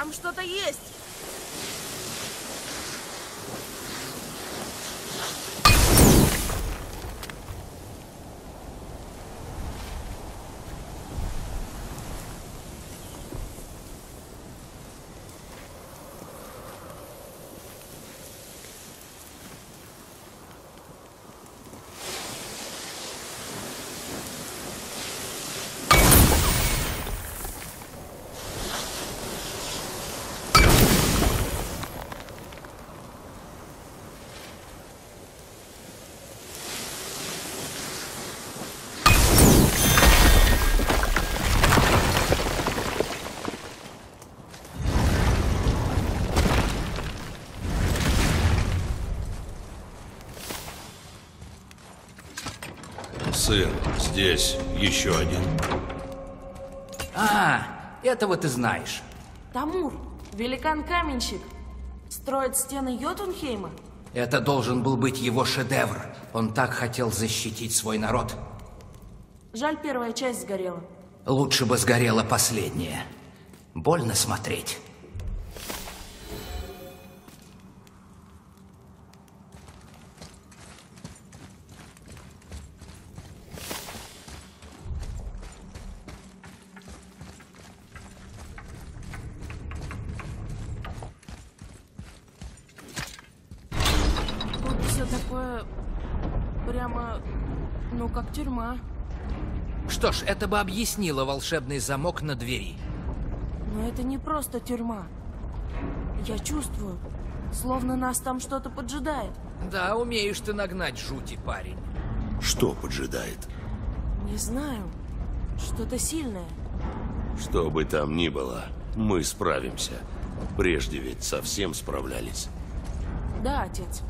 Там что-то есть. Сын, здесь еще один. Этого ты знаешь. Тамур, великан-каменщик, строит стены Йотунхейма? Это должен был быть его шедевр. Он так хотел защитить свой народ. Жаль, первая часть сгорела. Лучше бы сгорела последняя. Больно смотреть. Тут все такое... прямо... ну, как тюрьма. Что ж, это бы объяснило волшебный замок на двери. Но это не просто тюрьма. Я чувствую, словно нас там что-то поджидает. Да, умеешь ты нагнать жути, парень. Что поджидает? Не знаю. Что-то сильное. Что бы там ни было, мы справимся. Прежде ведь совсем справлялись. Да, отец.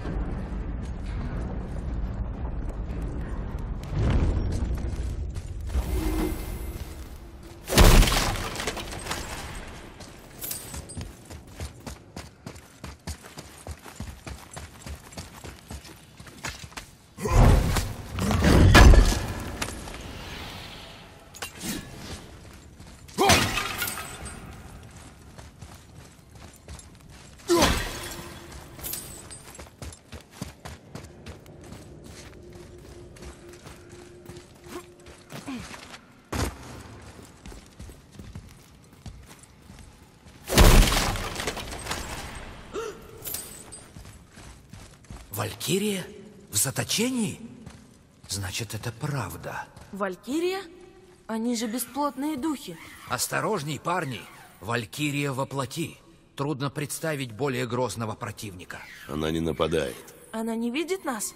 Валькирия? В заточении? Значит, это правда. Валькирия? Они же бесплотные духи. Осторожней, парни. Валькирия воплоти. Трудно представить более грозного противника. Она не нападает. Она не видит нас?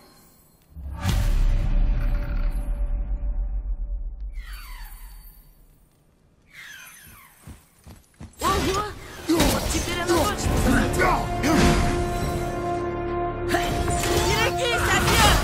Ого! Вот теперь она точно заметила. Берегись, отец!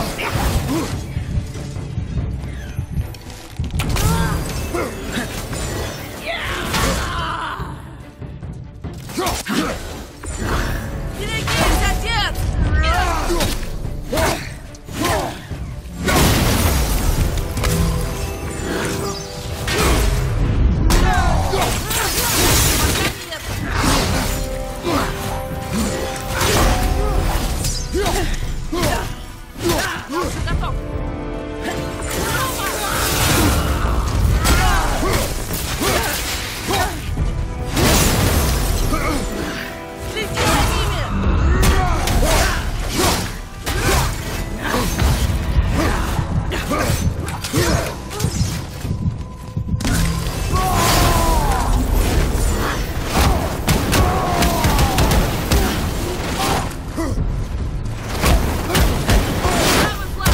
Берегись, отец! Я уже готов. Следи за ними! Правый флаг!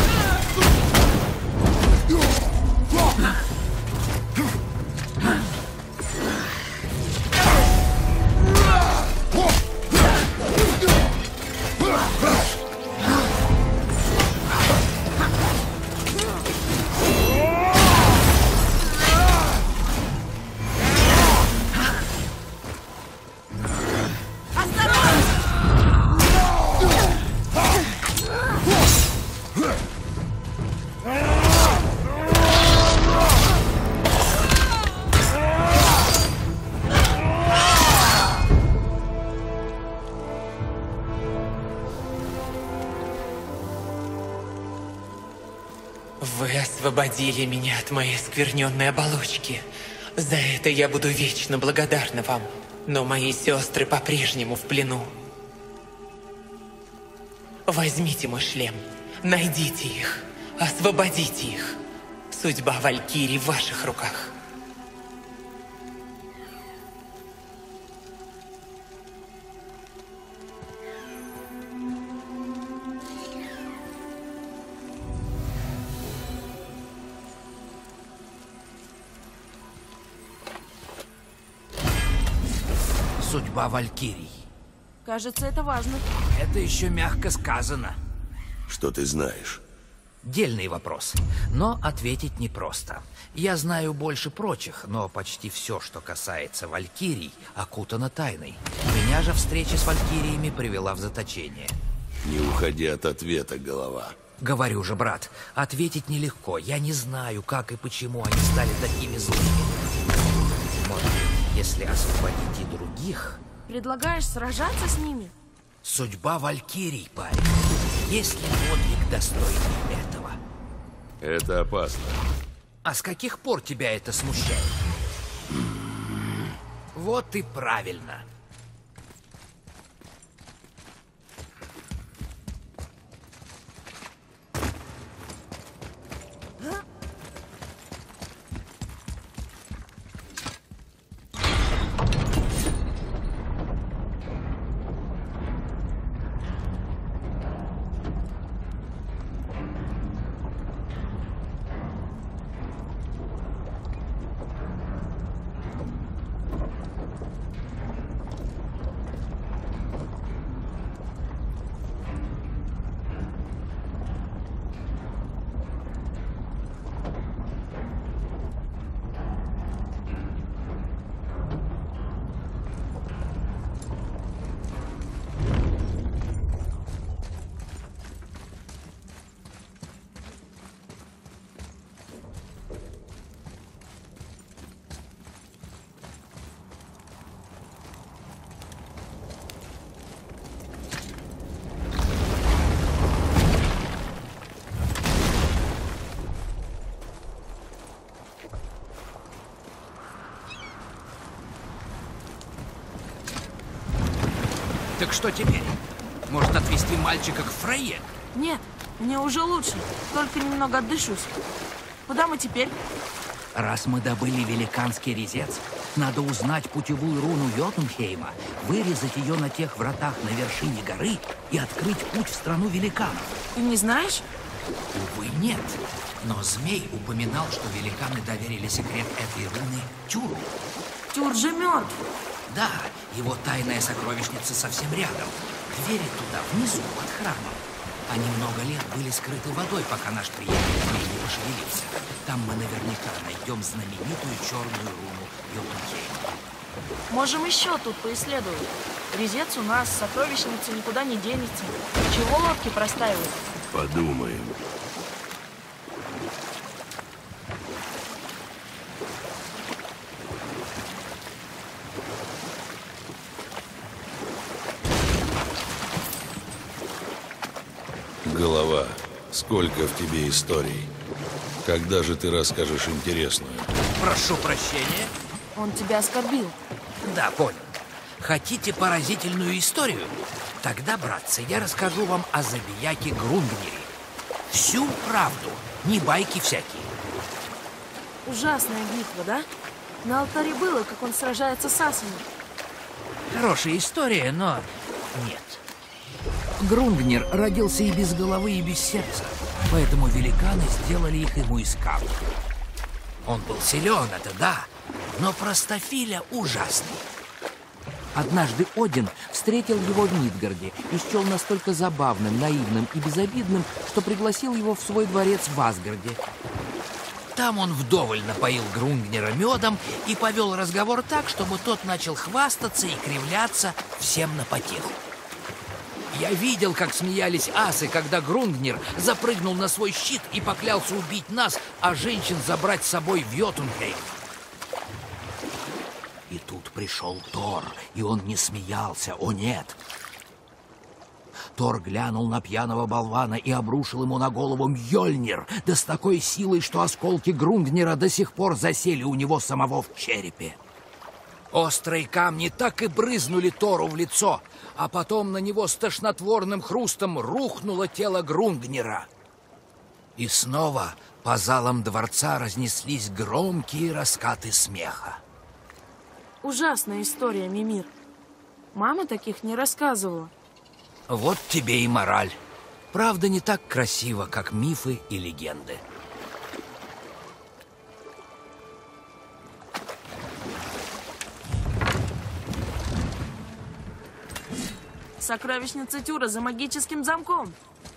Вы освободили меня от моей скверненной оболочки. За это я буду вечно благодарна вам. Но мои сестры по-прежнему в плену. Возьмите мой шлем, найдите их, освободите их. Судьба Валькирий в ваших руках. Судьба Валькирий. Кажется, это важно. Это еще мягко сказано. Что ты знаешь? Дельный вопрос, но ответить непросто. Я знаю больше прочих, но почти все, что касается Валькирий, окутано тайной. Меня же встреча с Валькириями привела в заточение. Не уходи от ответа, голова. Говорю же, брат, ответить нелегко. Я не знаю, как и почему они стали такими злыми. Может быть, если освободить и других... Предлагаешь сражаться с ними? Судьба Валькирий, парень. Есть ли подвиг достойный этого? Это опасно. А с каких пор тебя это смущает? Вот и правильно. Так что теперь? Может, отвезти мальчика к Фрейе? Нет, мне уже лучше. Только немного отдышусь. Куда мы теперь? Раз мы добыли великанский резец, надо узнать путевую руну Йотунхейма, вырезать ее на тех вратах на вершине горы и открыть путь в страну великанов. Ты не знаешь? Увы, нет. Но змей упоминал, что великаны доверили секрет этой руны Тюру. Тюр же мертв. Да, его тайная сокровищница совсем рядом. Двери туда, внизу, под храмом. Они много лет были скрыты водой, пока наш приятель в ней не пошевелился. Там мы наверняка найдем знаменитую черную руну Йотунхейма. Можем еще тут поисследовать. Резец у нас, сокровищница никуда не денется. Чего лодки простаивают? Подумаем. Голова, сколько в тебе историй? Когда же ты расскажешь интересную? Прошу прощения. Он тебя оскорбил. Да, понял. Хотите поразительную историю? Тогда, братцы, я расскажу вам о забияке Грунгнире. Всю правду, не байки всякие. Ужасная битва, да? На алтаре было, как он сражается с асами. Хорошая история, но нет. Грунгнир родился и без головы, и без сердца, поэтому великаны сделали их ему из камня. Он был силен, это да, но простофиля ужасный. Однажды Один встретил его в Мидгарде и счел настолько забавным, наивным и безобидным, что пригласил его в свой дворец в Асгарде. Там он вдоволь напоил Грунгнира медом и повел разговор так, чтобы тот начал хвастаться и кривляться всем на потеху. Я видел, как смеялись асы, когда Грунгнир запрыгнул на свой щит и поклялся убить нас, а женщин забрать с собой в Йотунхейм. И тут пришел Тор, и он не смеялся, о нет. Тор глянул на пьяного болвана и обрушил ему на голову Мьёльнир, да с такой силой, что осколки Грунгнира до сих пор засели у него самого в черепе. Острые камни так и брызнули Тору в лицо, а потом на него с тошнотворным хрустом рухнуло тело Грунгнира. И снова по залам дворца разнеслись громкие раскаты смеха. Ужасная история, Мимир. Мама таких не рассказывала. Вот тебе и мораль. Правда, не так красиво, как мифы и легенды. Сокровищница Тюра за магическим замком.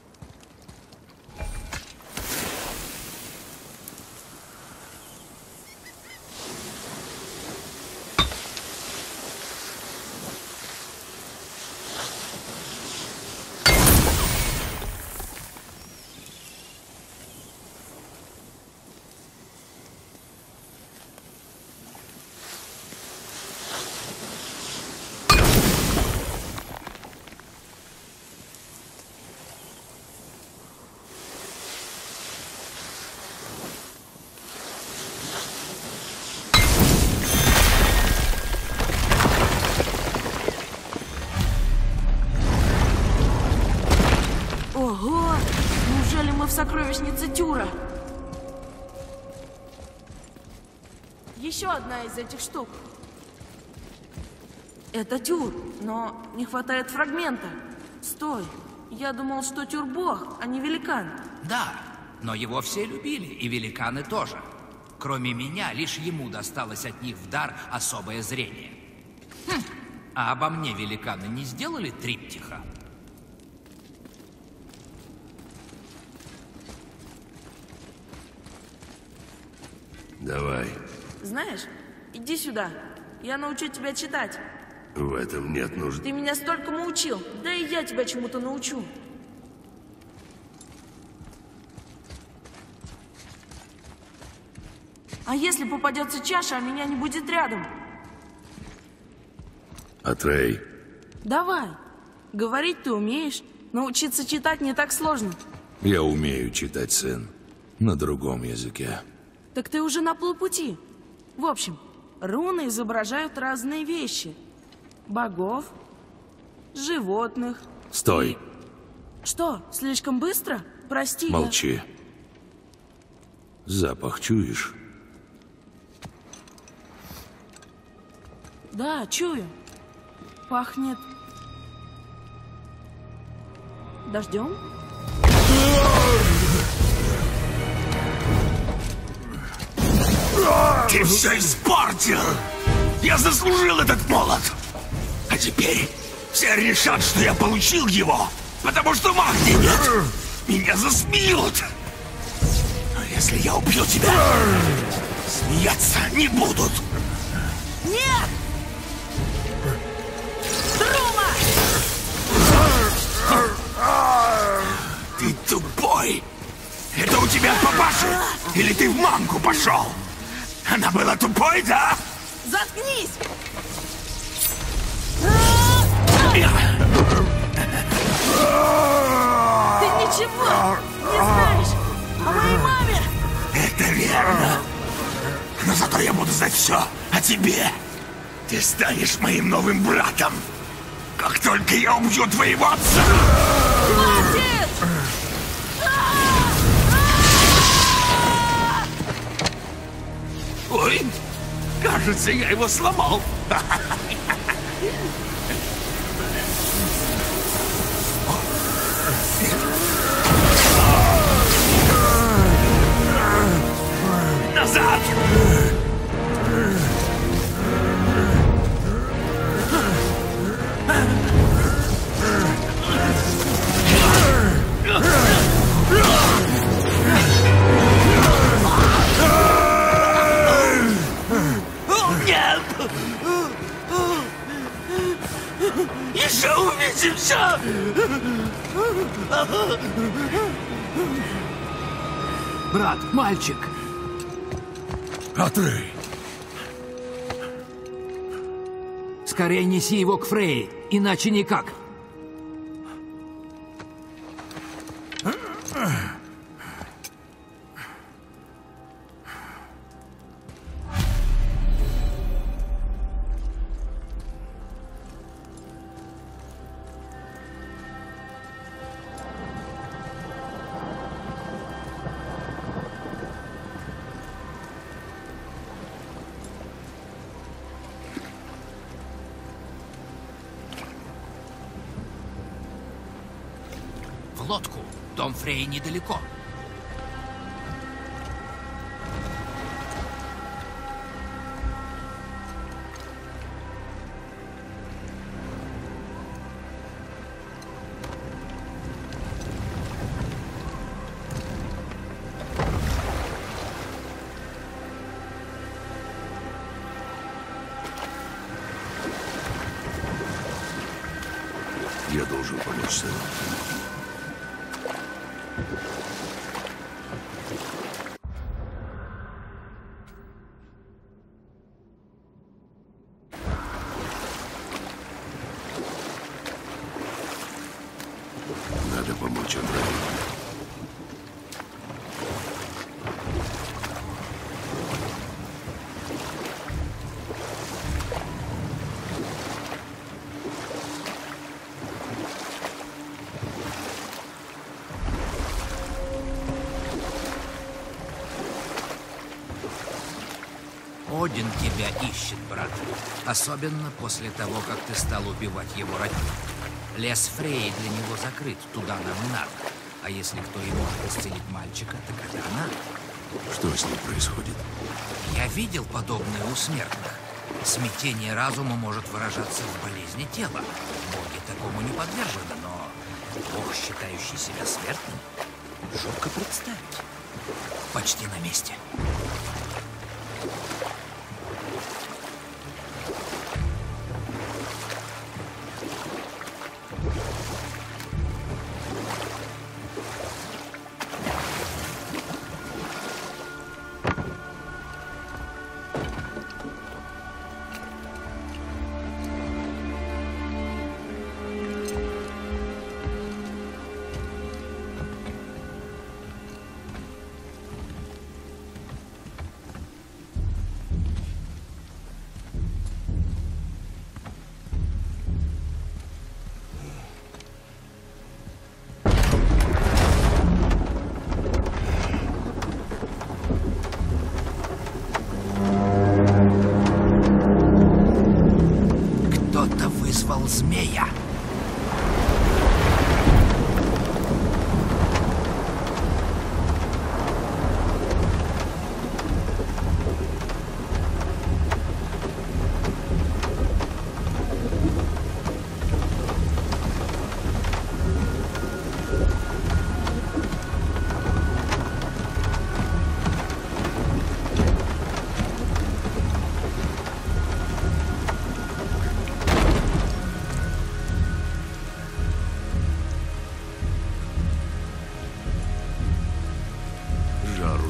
Ого! Неужели мы в сокровищнице Тюра? Еще одна из этих штук. Это Тюр, но не хватает фрагмента. Стой, я думал, что Тюр бог, а не великан. Да, но его все любили, и великаны тоже. Кроме меня, лишь ему досталось от них в дар особое зрение. А обо мне великаны не сделали триптиха? Давай. Знаешь, иди сюда. Я научу тебя читать. В этом нет нужды. Ты меня столькому учил. Да и я тебя чему-то научу. А если попадется чаша, а меня не будет рядом? Атрей. Давай. Говорить ты умеешь. Научиться читать не так сложно. Я умею читать, сын. На другом языке. Так ты уже на полпути. В общем, руны изображают разные вещи. Богов, животных. Стой. Что, слишком быстро? Прости. Молчи. Запах чуешь? Да, чую. Пахнет... дождем? Ты все испортил! Я заслужил этот молот! А теперь все решат, что я получил его Потому что магии нет. Меня засмеют. Но если я убью тебя, смеяться не будут. Нет! Трума! Ты тупой. Это у тебя от папаши? Или ты в мамку пошел? Она была тупой, да? Заткнись! Ты ничего не знаешь о моей маме! Это верно. Но зато я буду знать все о тебе. Ты станешь моим новым братом. Как только я убью твоего отца! Хватит! Ой, кажется, я его сломал. Назад! Нет! Еще увидимся! Брат, мальчик! А ты? Скорее неси его к Фрейе, иначе никак. В лодку. Дом Фрей недалеко. Я должен помочь сыну. Надо помочь Андрею. Один тебя исчет, брат. Особенно после того, как ты стал убивать его родню. Лес Фреи для него закрыт, туда нам и надо. А если кто и может исцелить мальчика, так это она. Что с ним происходит? Я видел подобное у смертных. Смятение разума может выражаться в болезни тела. Боги такому не подвержены, но бог, считающий себя смертным, жутко представить. Почти на месте.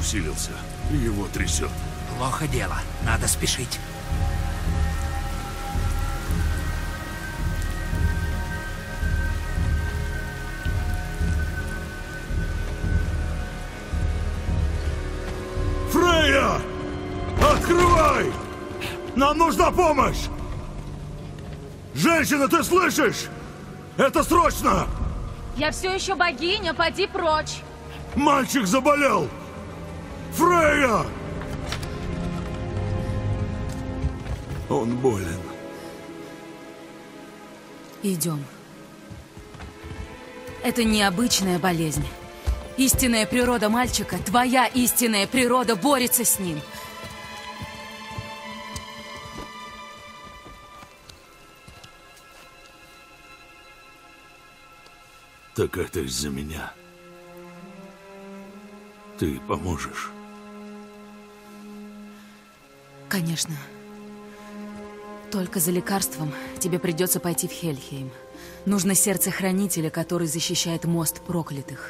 усилился. Его трясет. Плохо дело. Надо спешить. Фрейя! Открывай! Нам нужна помощь! Женщина, ты слышишь? Это срочно! Я все еще богиня, поди прочь. Мальчик заболел! Фрейя! Он болен. Идем. Это необычная болезнь. Истинная природа мальчика, твоя истинная природа борется с ним. Так это из-за меня. Ты поможешь? Конечно. Только за лекарством тебе придется пойти в Хельхейм. Нужно сердце хранителя, который защищает мост проклятых.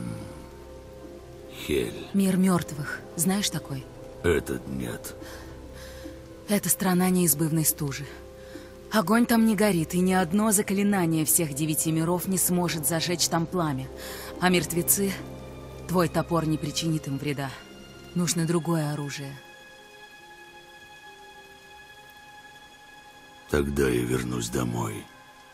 Хель. Мир мертвых. Знаешь такой? Этот нет. Это страна неизбывной стужи. Огонь там не горит, и ни одно заклинание всех 9 миров не сможет зажечь там пламя. А мертвецы... Твой топор не причинит им вреда. Нужно другое оружие. Тогда я вернусь домой.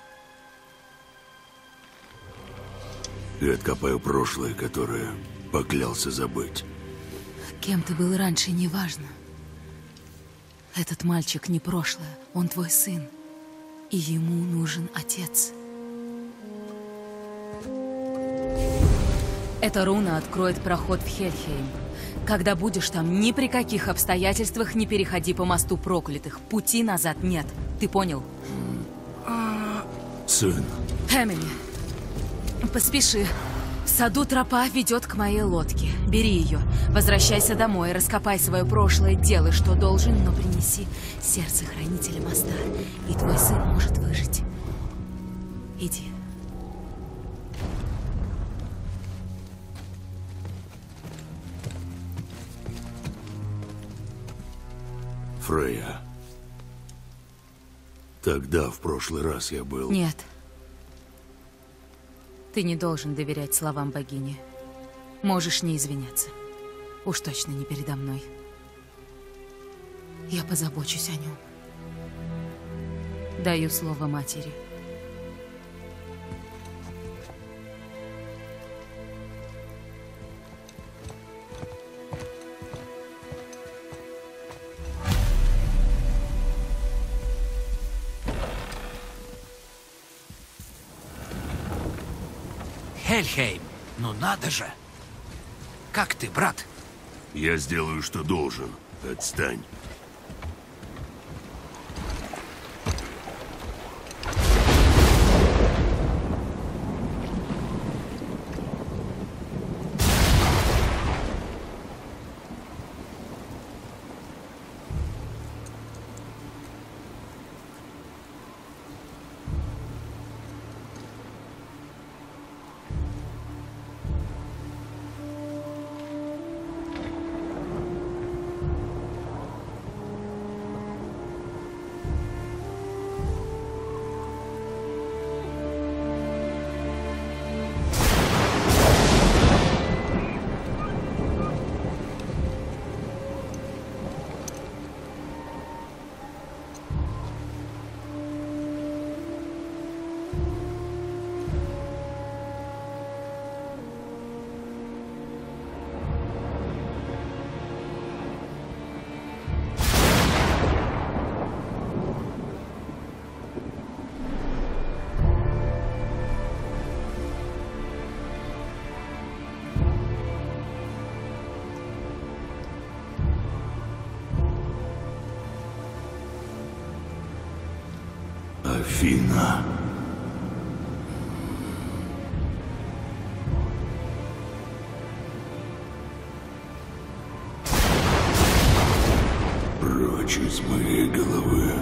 И откопаю прошлое, которое поклялся забыть. Кем ты был раньше, неважно. Этот мальчик не прошлое, он твой сын. И ему нужен отец. Эта руна откроет проход в Хельхейм. Когда будешь там, ни при каких обстоятельствах не переходи по мосту проклятых. Пути назад нет. Ты понял? Сын. Эмили, поспеши. В саду тропа ведет к моей лодке. Бери ее. Возвращайся домой, раскопай свое прошлое, делай, что должен, но принеси сердце хранителя моста, и твой сын может выжить. Иди. Фрейя. Тогда, в прошлый раз, я был... Нет. Ты не должен доверять словам богини. Можешь не извиняться. Уж точно не передо мной. Я позабочусь о нем. Даю слово матери. Хельхейм, ну надо же! Как ты, брат? Я сделаю, что должен. Отстань. Афина. Прочь из моей головы.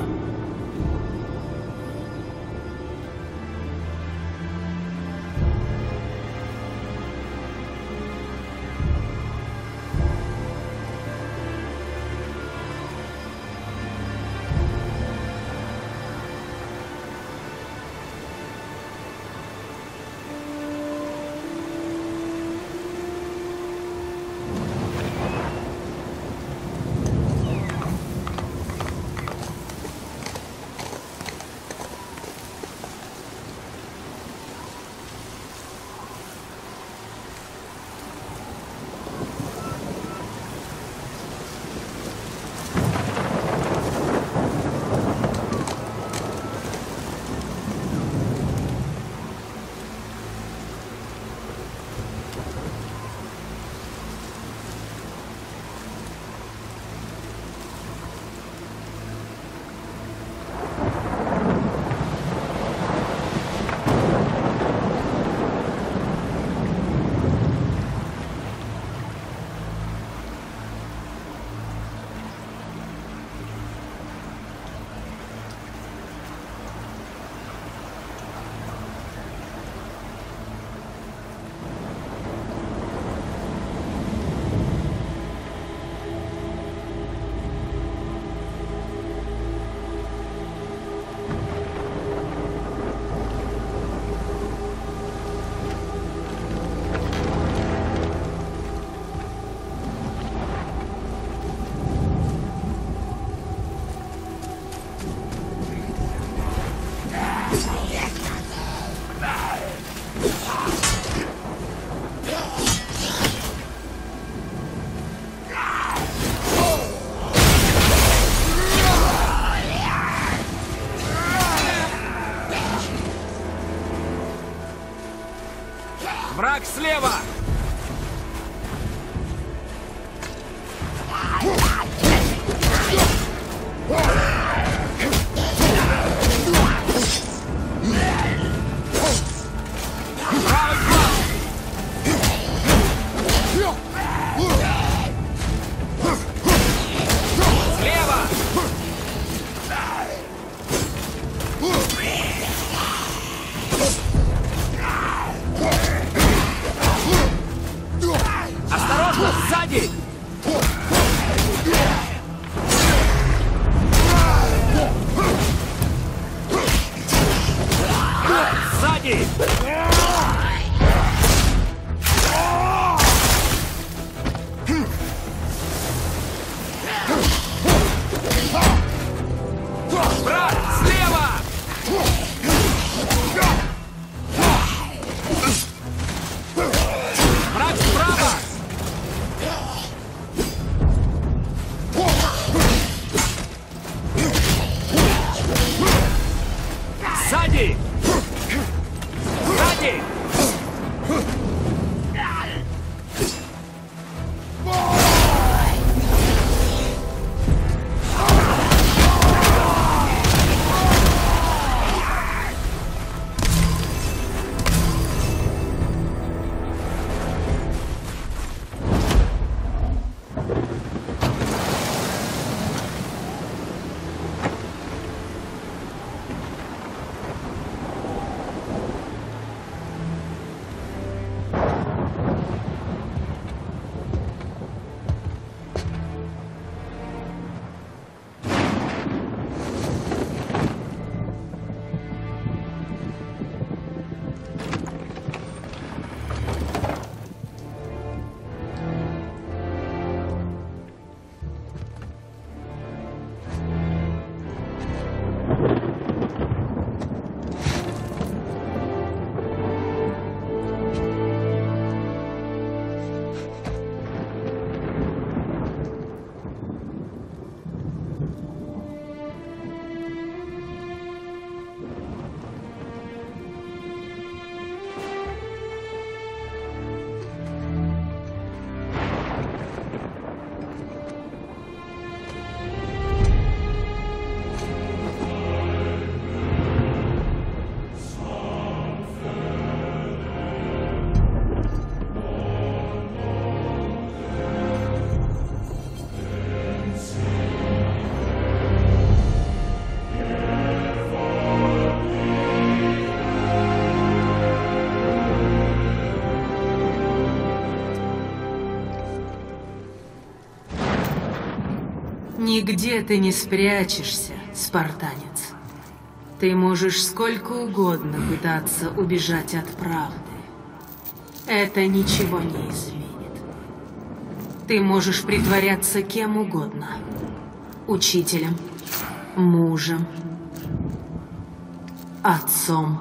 Слева! Осторожно, сзади! Сзади! Брат, слева! Враг справа! Сзади! Сзади! Нигде ты не спрячешься, спартанец. Ты можешь сколько угодно пытаться убежать от правды. Это ничего не изменит. Ты можешь притворяться кем угодно. Учителем, мужем, отцом.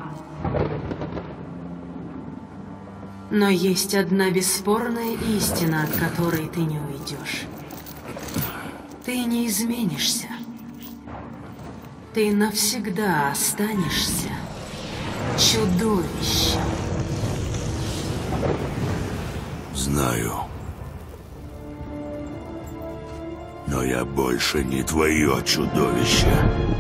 Но есть одна бесспорная истина, от которой ты не уйдешь. Ты не изменишься. Ты навсегда останешься чудовищем. Знаю. Но я больше не твое чудовище.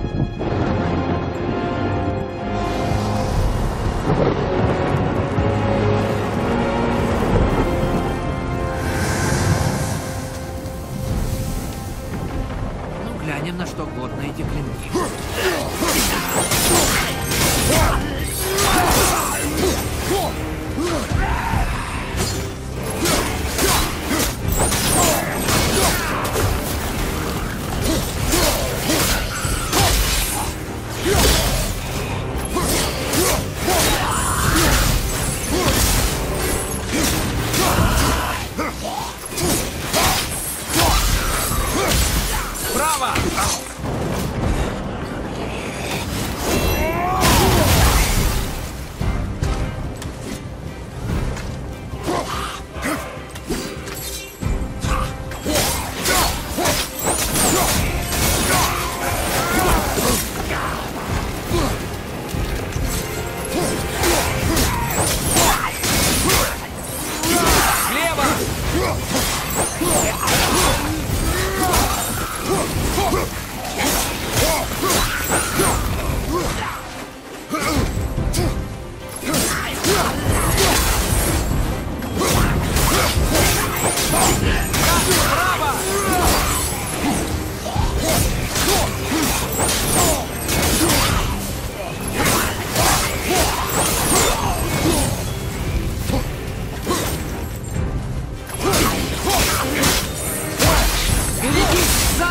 Глянем, на что годны эти клинки. Право!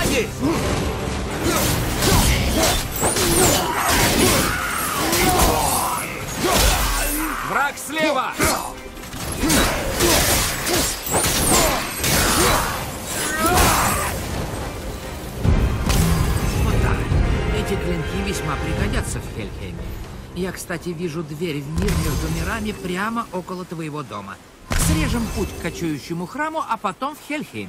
Сзади! Враг слева! Вот так. Эти клинки весьма пригодятся в Хельхейме. Я, кстати, вижу дверь в мир между мирами прямо около твоего дома. Срежем путь к кочующему храму, а потом в Хельхейм.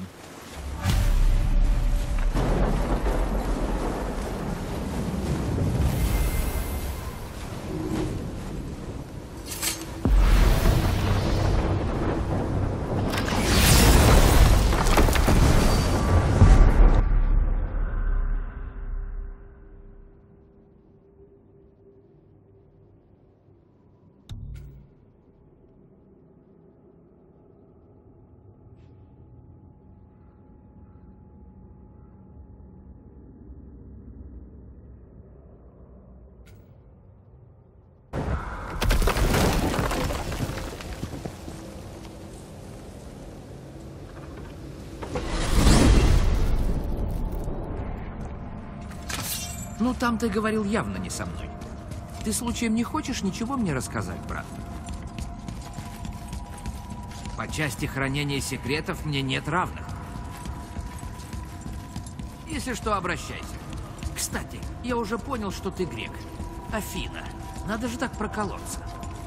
Ну, там ты говорил явно не со мной. Ты случаем не хочешь ничего мне рассказать, брат? По части хранения секретов мне нет равных. Если что, обращайся. Кстати, я уже понял, что ты грек. Афина. Надо же так проколоться.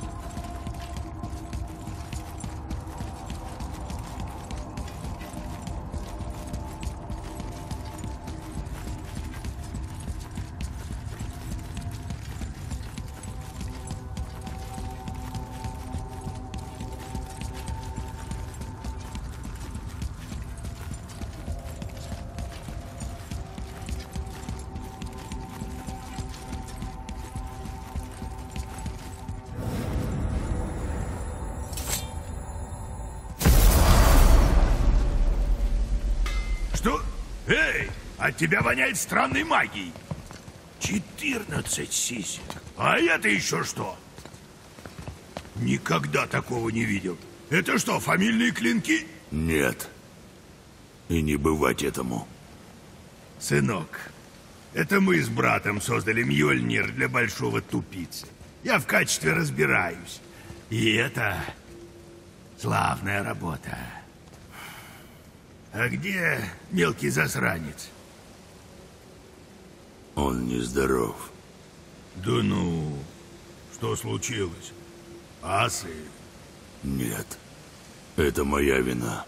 Что? Эй, от тебя воняет странной магией. 14 сисек. А это еще что? Никогда такого не видел. Это что, фамильные клинки? Нет. И не бывать этому. Сынок, это мы с братом создали Мьёльнир для большого тупицы. Я в качестве разбираюсь. И это славная работа. А где мелкий засранец? Он нездоров. Да ну, что случилось? Асы? Нет. Это моя вина.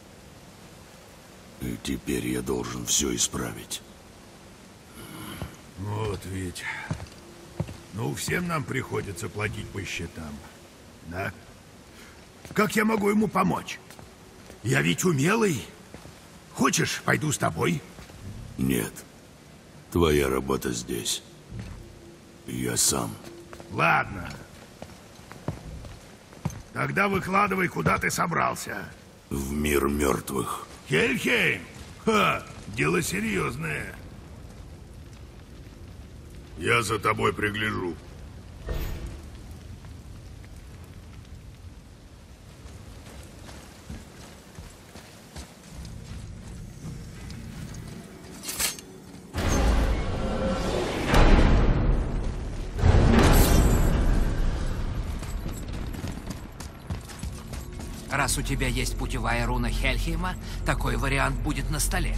И теперь я должен все исправить. Вот ведь. Ну, всем нам приходится платить по счетам. Да? Как я могу ему помочь? Я ведь умелый. Хочешь, пойду с тобой? Нет. Твоя работа здесь. Я сам. Ладно. Тогда выкладывай, куда ты собрался. В мир мертвых. Хельхейм? Ха, дело серьезное. Я за тобой пригляжу. Раз у тебя есть путевая руна Хельхейма, такой вариант будет на столе.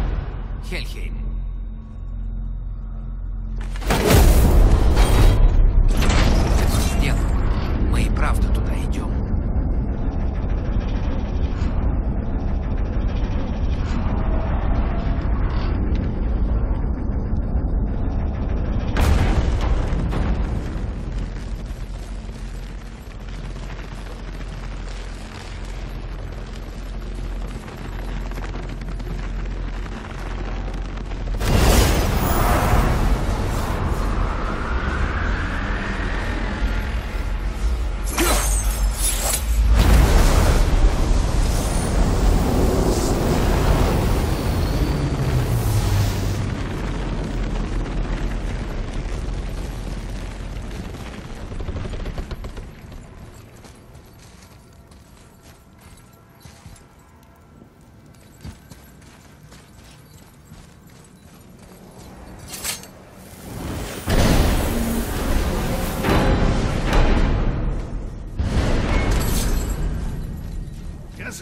Хельхейм.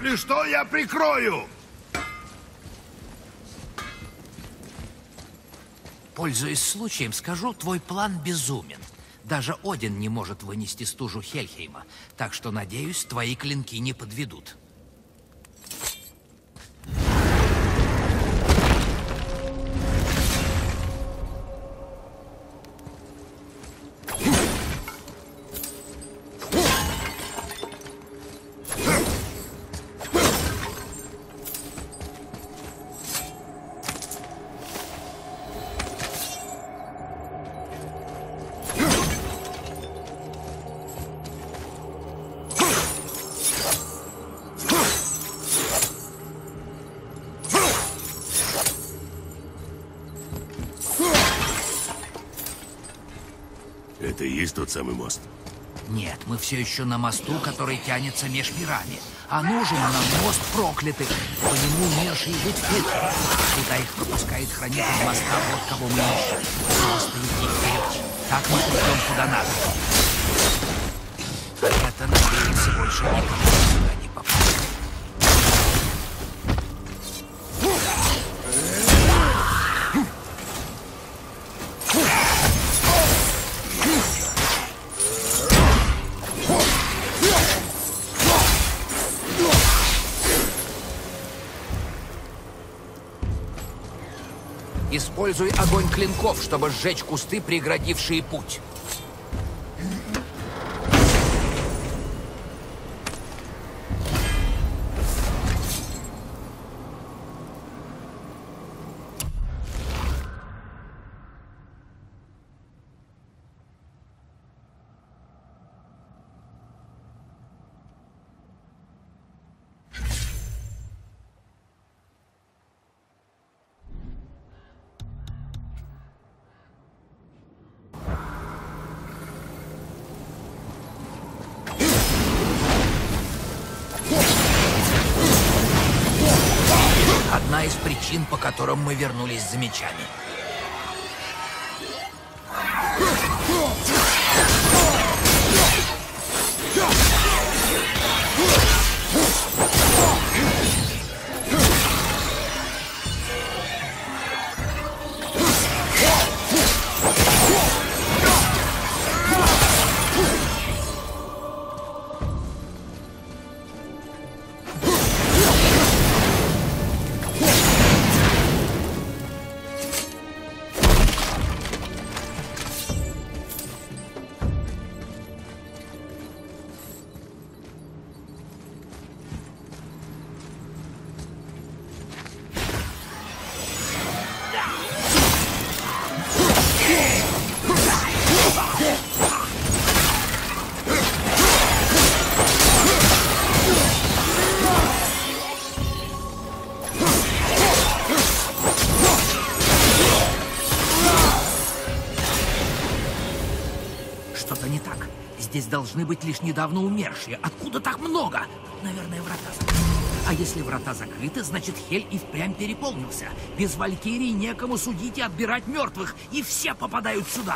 Если что, я прикрою. Пользуясь случаем, скажу, твой план безумен. Даже Один не может вынести стужу Хельхейма, так что, надеюсь, твои клинки не подведут. Это и есть тот самый мост? Нет, мы все еще на мосту, который тянется меж мирами. А нужен нам мост проклятых. По нему умершие жить в Хельхейме. Куда их пропускает хранитель моста, вот кого мы ищем. Просто идти вперед. Так мы придем куда надо. А это, надеемся, больше никому сюда не попадет. Используй огонь клинков, чтобы сжечь кусты, преградившие путь. Одна из причин, по которым мы вернулись за мечами. Что-то не так. Здесь должны быть лишь недавно умершие. Откуда так много? Наверное, врата закрыты. А если врата закрыты, значит, Хель и впрямь переполнился. Без Валькирии некому судить и отбирать мертвых. И все попадают сюда.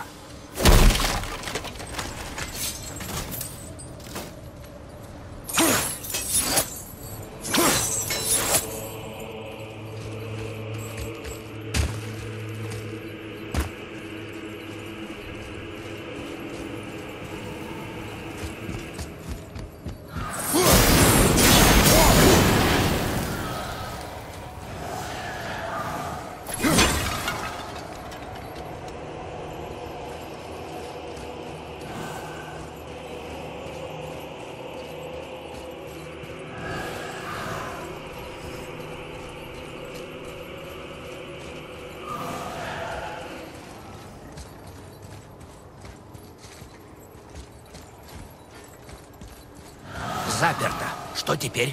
Заперто. Что теперь?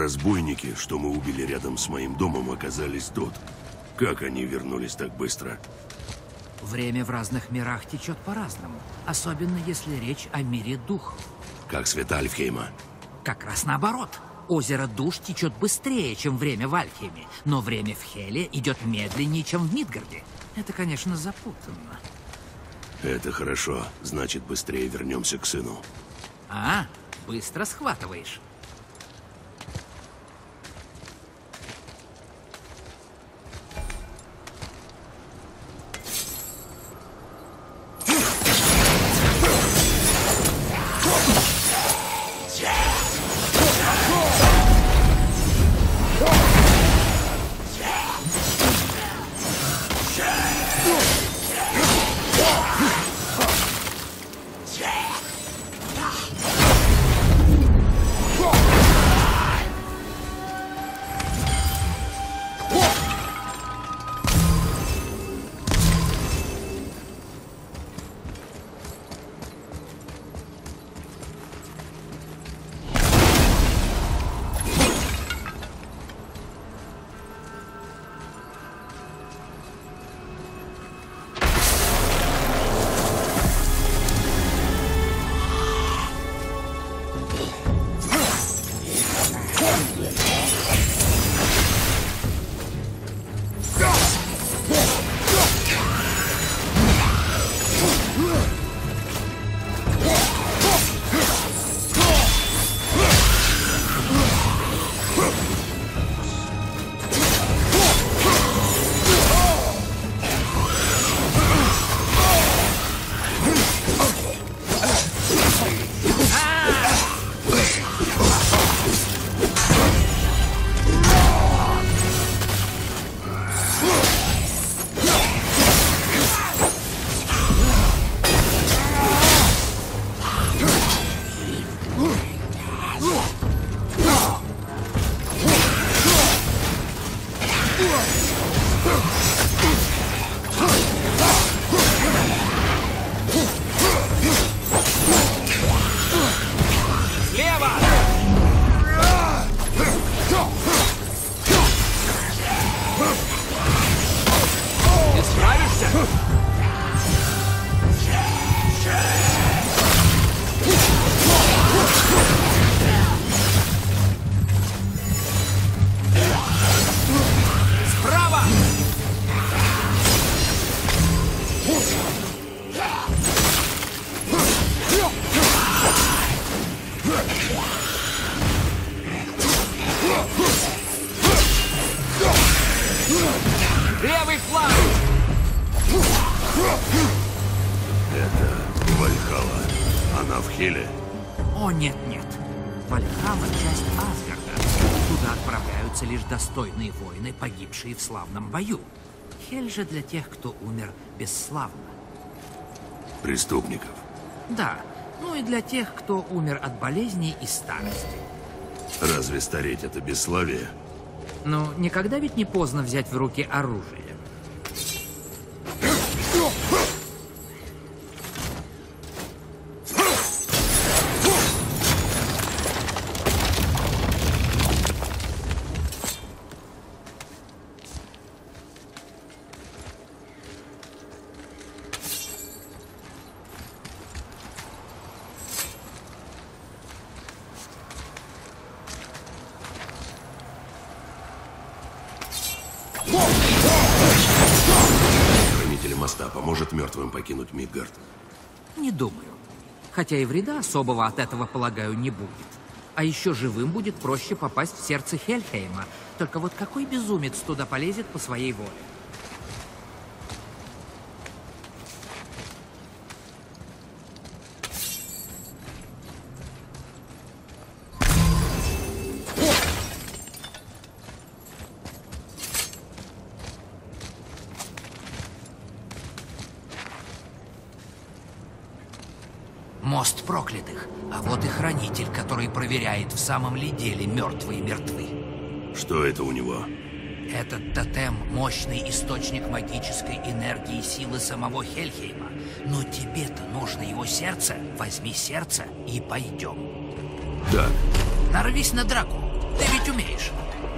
Разбойники, что мы убили рядом с моим домом, оказались тут. Как они вернулись так быстро? Время в разных мирах течет по-разному. Особенно, если речь о мире духов. Как с Альфхейма. Как раз наоборот. Озеро душ течет быстрее, чем время в Альфхейме. Но время в Хеле идет медленнее, чем в Мидгарде. Это, конечно, запутанно. Это хорошо. Значит, быстрее вернемся к сыну. А, быстро схватываешь. Левый фланг! Это Вальхалла. Она в Хеле? О, нет-нет. Вальхалла — часть Асгарда. Туда отправляются лишь достойные воины, погибшие в славном бою. Хель же для тех, кто умер бесславно. Преступников? Да, ну и для тех, кто умер от болезней и старости. Разве стареть — это бесславие? Ну, никогда ведь не поздно взять в руки оружие. Хранитель моста поможет мертвым покинуть Мидгард? Не думаю. Хотя и вреда особого от этого, полагаю, не будет. А еще живым будет проще попасть в сердце Хельхейма. Только вот какой безумец туда полезет по своей воле? Мост проклятых. А вот и хранитель, который проверяет, в самом ли деле мертвые мертвы. Что это у него? Этот тотем — мощный источник магической энергии и силы самого Хельхейма. Но тебе-то нужно его сердце. Возьми сердце и пойдем. Да. Нарвись на драку. Ты ведь ведь умеешь.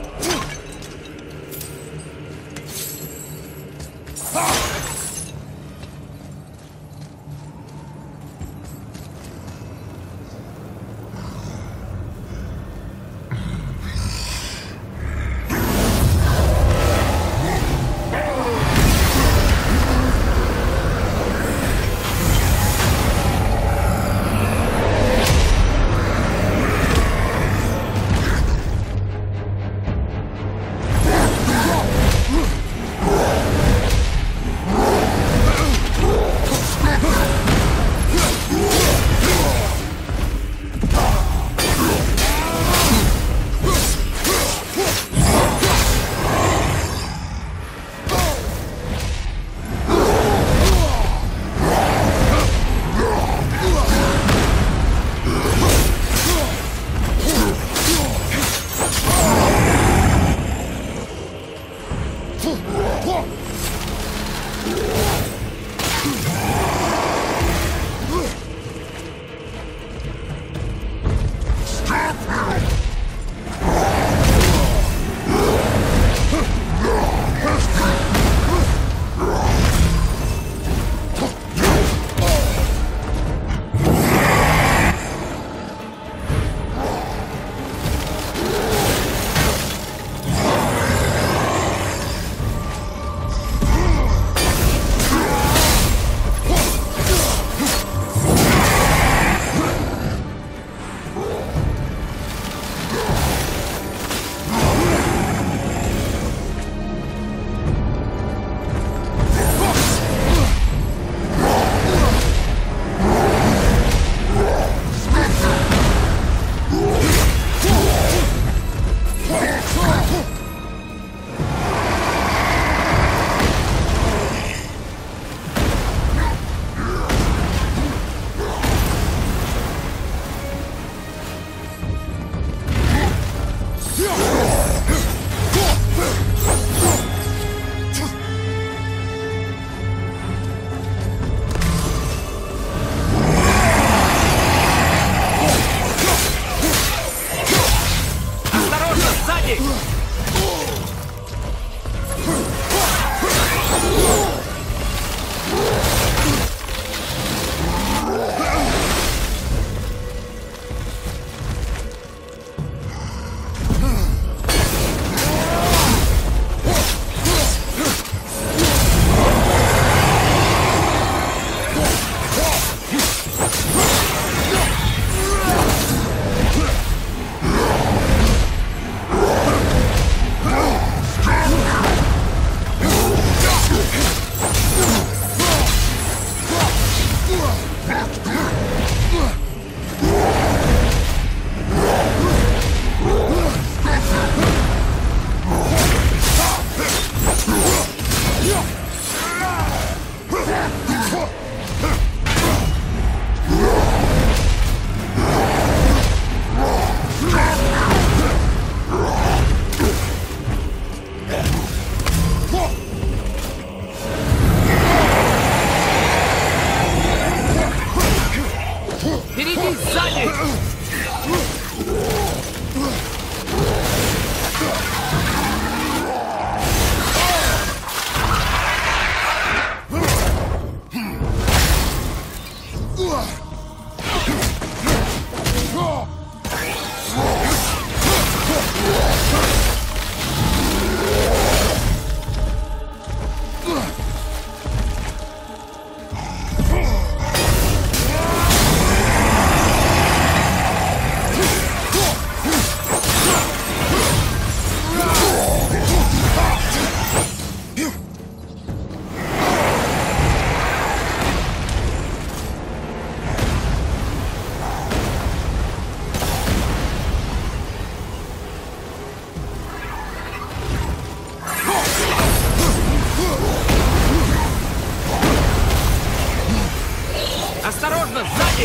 Осторожно, сзади!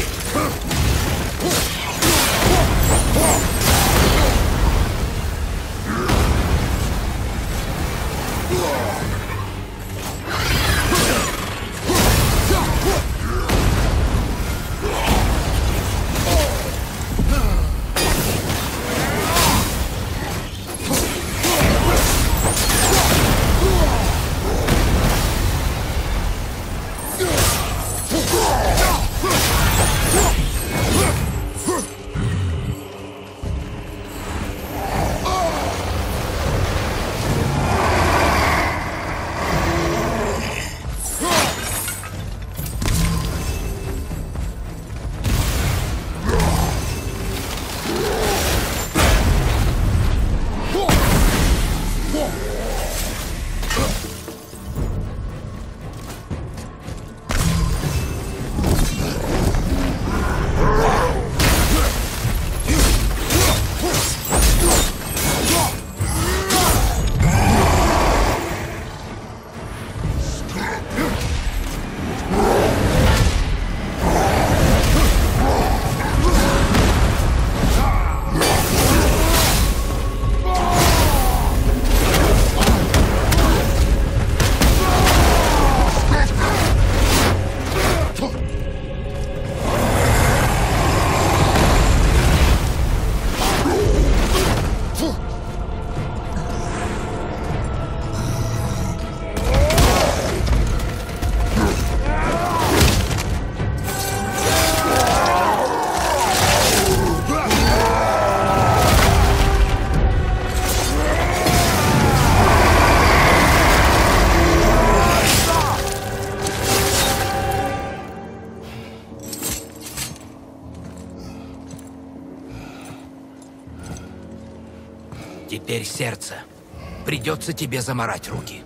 Теперь сердце. Придется тебе замарать руки.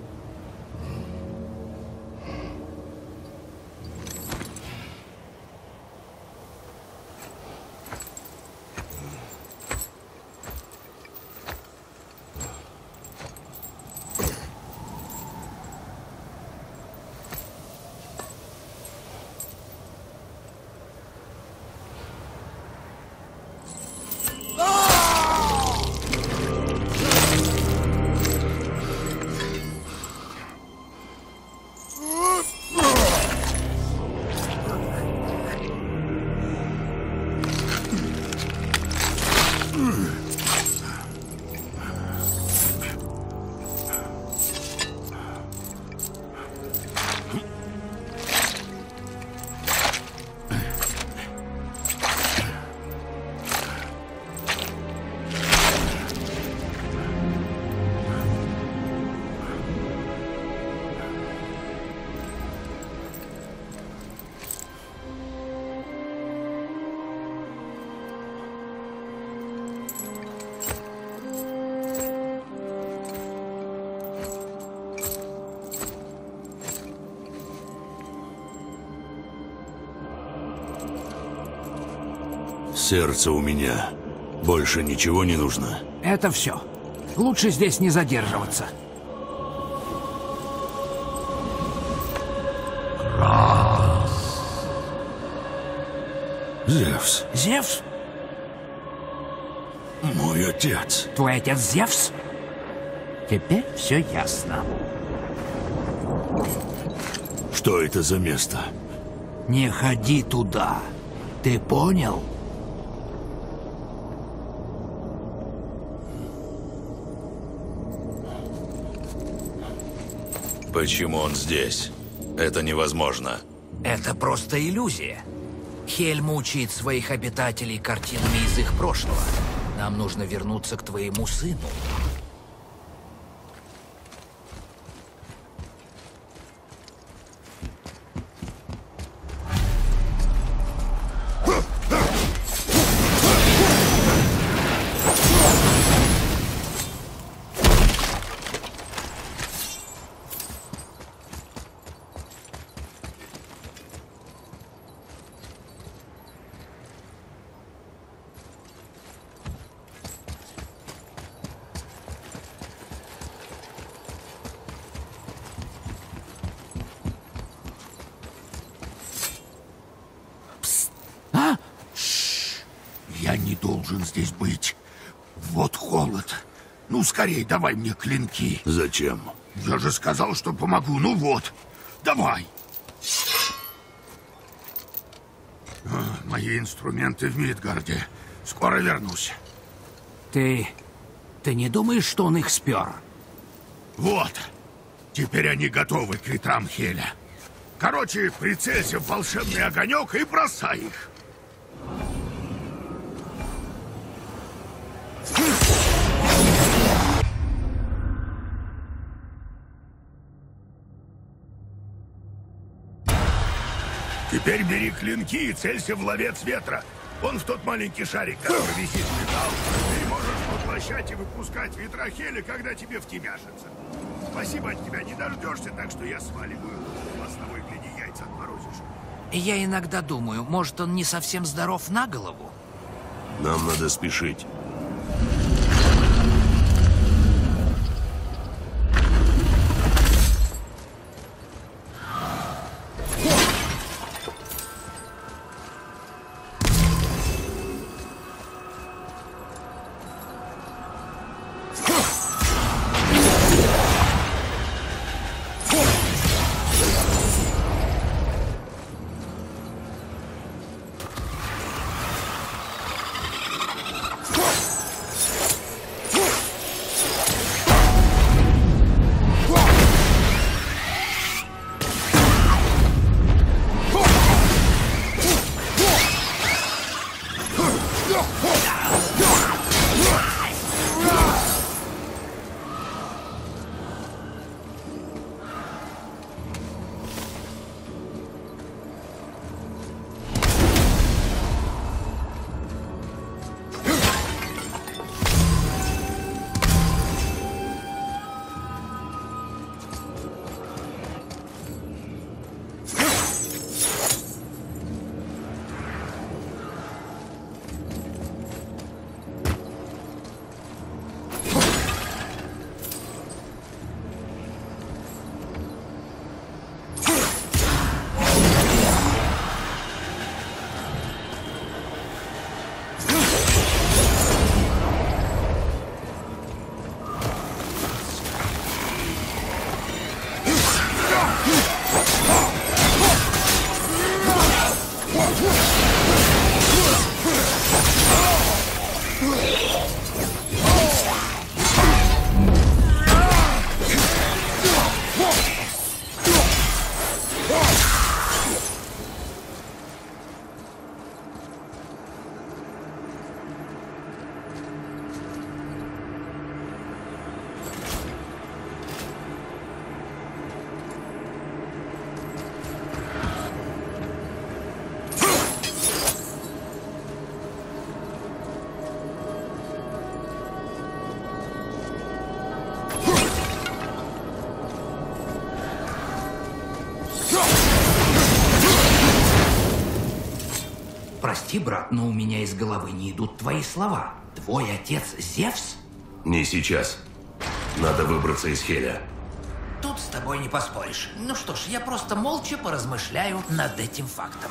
Сердце у меня. Больше ничего не нужно. Это все. Лучше здесь не задерживаться. Зевс. Зевс? Мой отец. Твой отец Зевс? Теперь все ясно. Что это за место? Не ходи туда. Ты понял? Почему он здесь? Это невозможно. Это просто иллюзия. Хель мучает своих обитателей картинами из их прошлого. Нам нужно вернуться к твоему сыну. Я не должен здесь быть. Вот холод. Ну, скорей, давай мне клинки. Зачем? Я же сказал, что помогу. Ну вот, давай. Мои инструменты в Мидгарде. Скоро вернусь. Ты не думаешь, что он их спер? Вот. Теперь они готовы к ветрам Хеля. Короче, прицелься в волшебный огонек и бросай их. Теперь бери клинки и целься в ловец ветра. Он в тот маленький шарик, который висит в металл. Ты можешь поглощать и выпускать ветра Хеля, когда тебе втемяшится. Спасибо от тебя не дождешься, так что я сваливаю. А с тобой, гляди, яйца отморозишь. Я иногда думаю, может, он не совсем здоров на голову? Нам надо спешить. Прости, брат, но у меня из головы не идут твои слова. Твой отец Зевс? Не сейчас. Надо выбраться из Хеля. Тут с тобой не поспоришь. Ну что ж, я просто молча поразмышляю над этим фактом.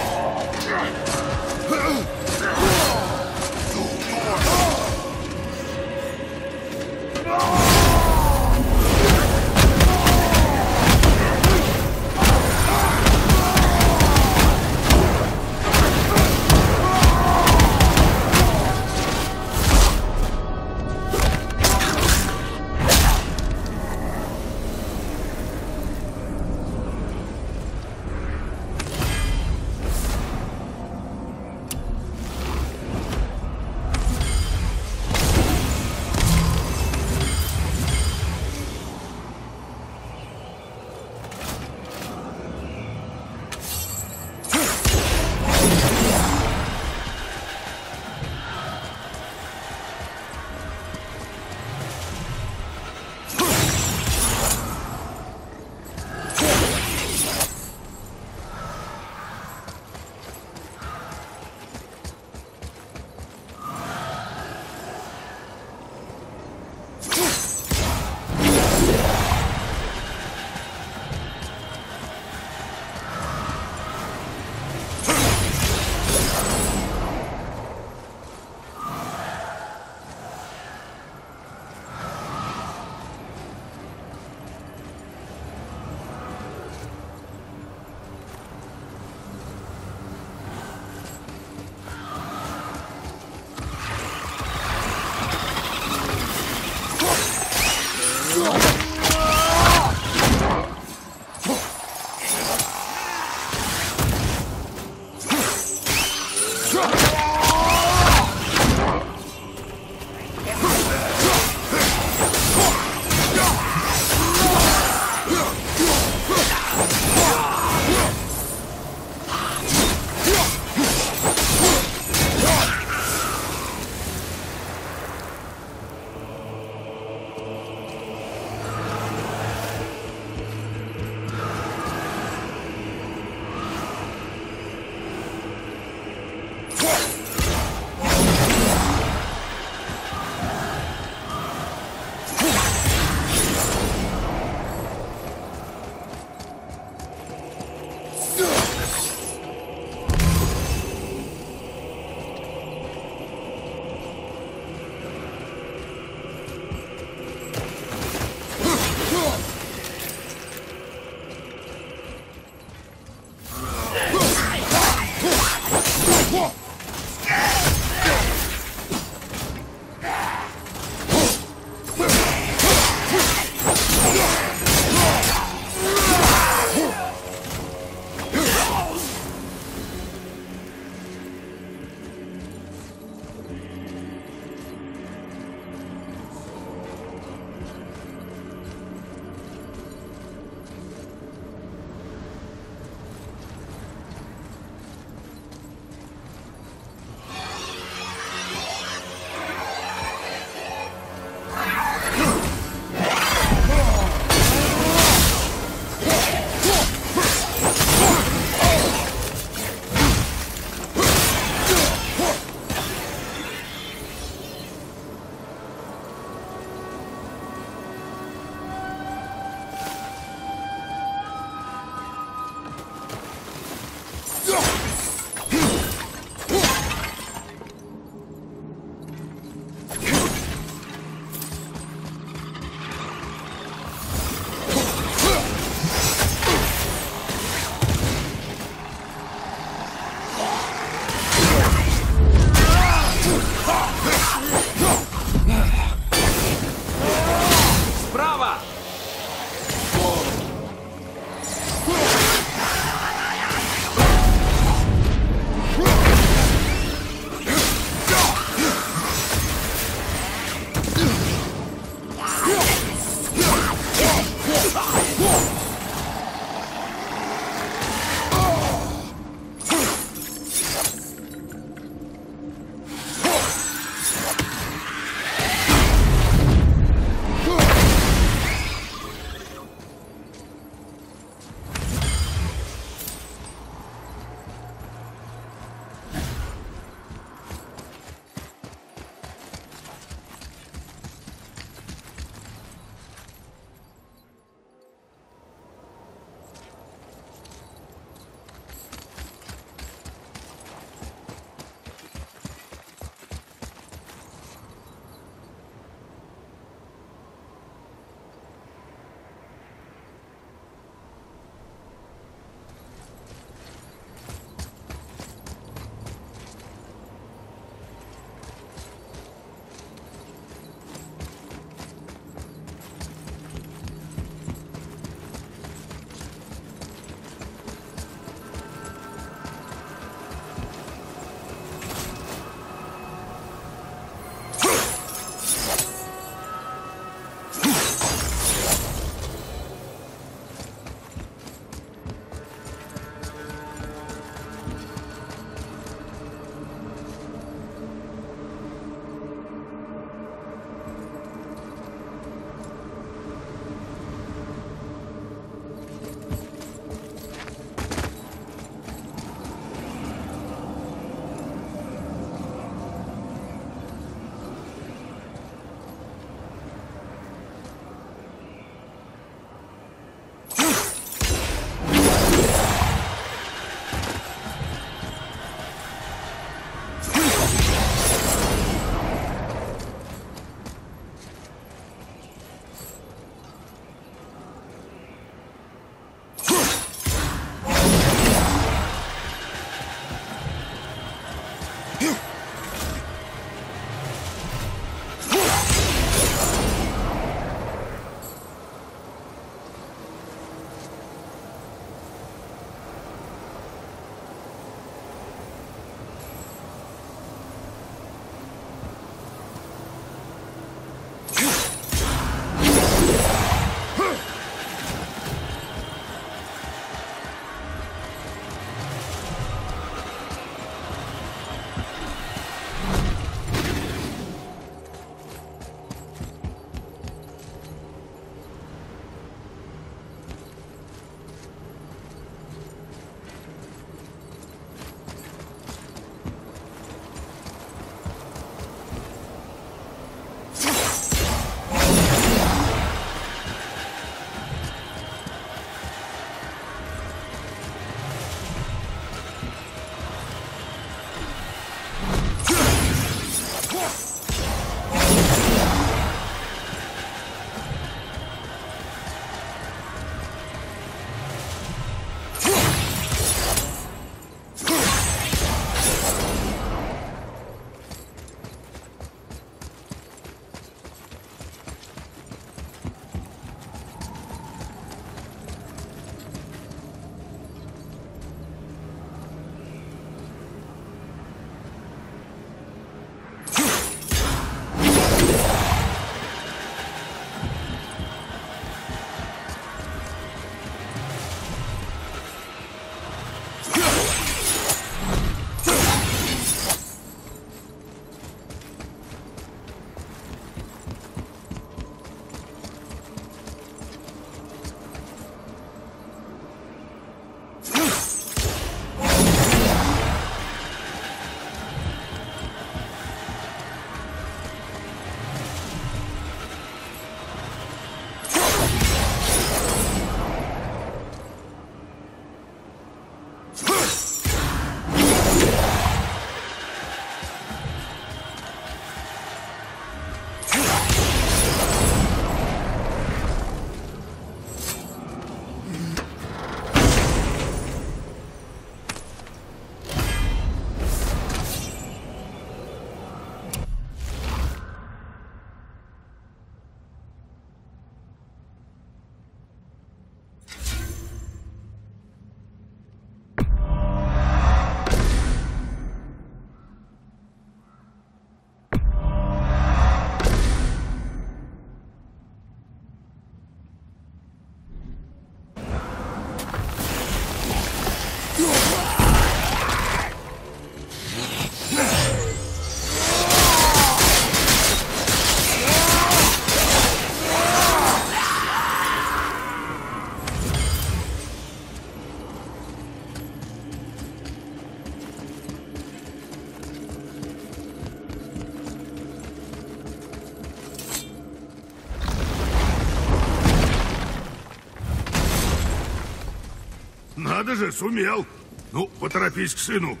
надо же, сумел. Ну, поторопись к сыну.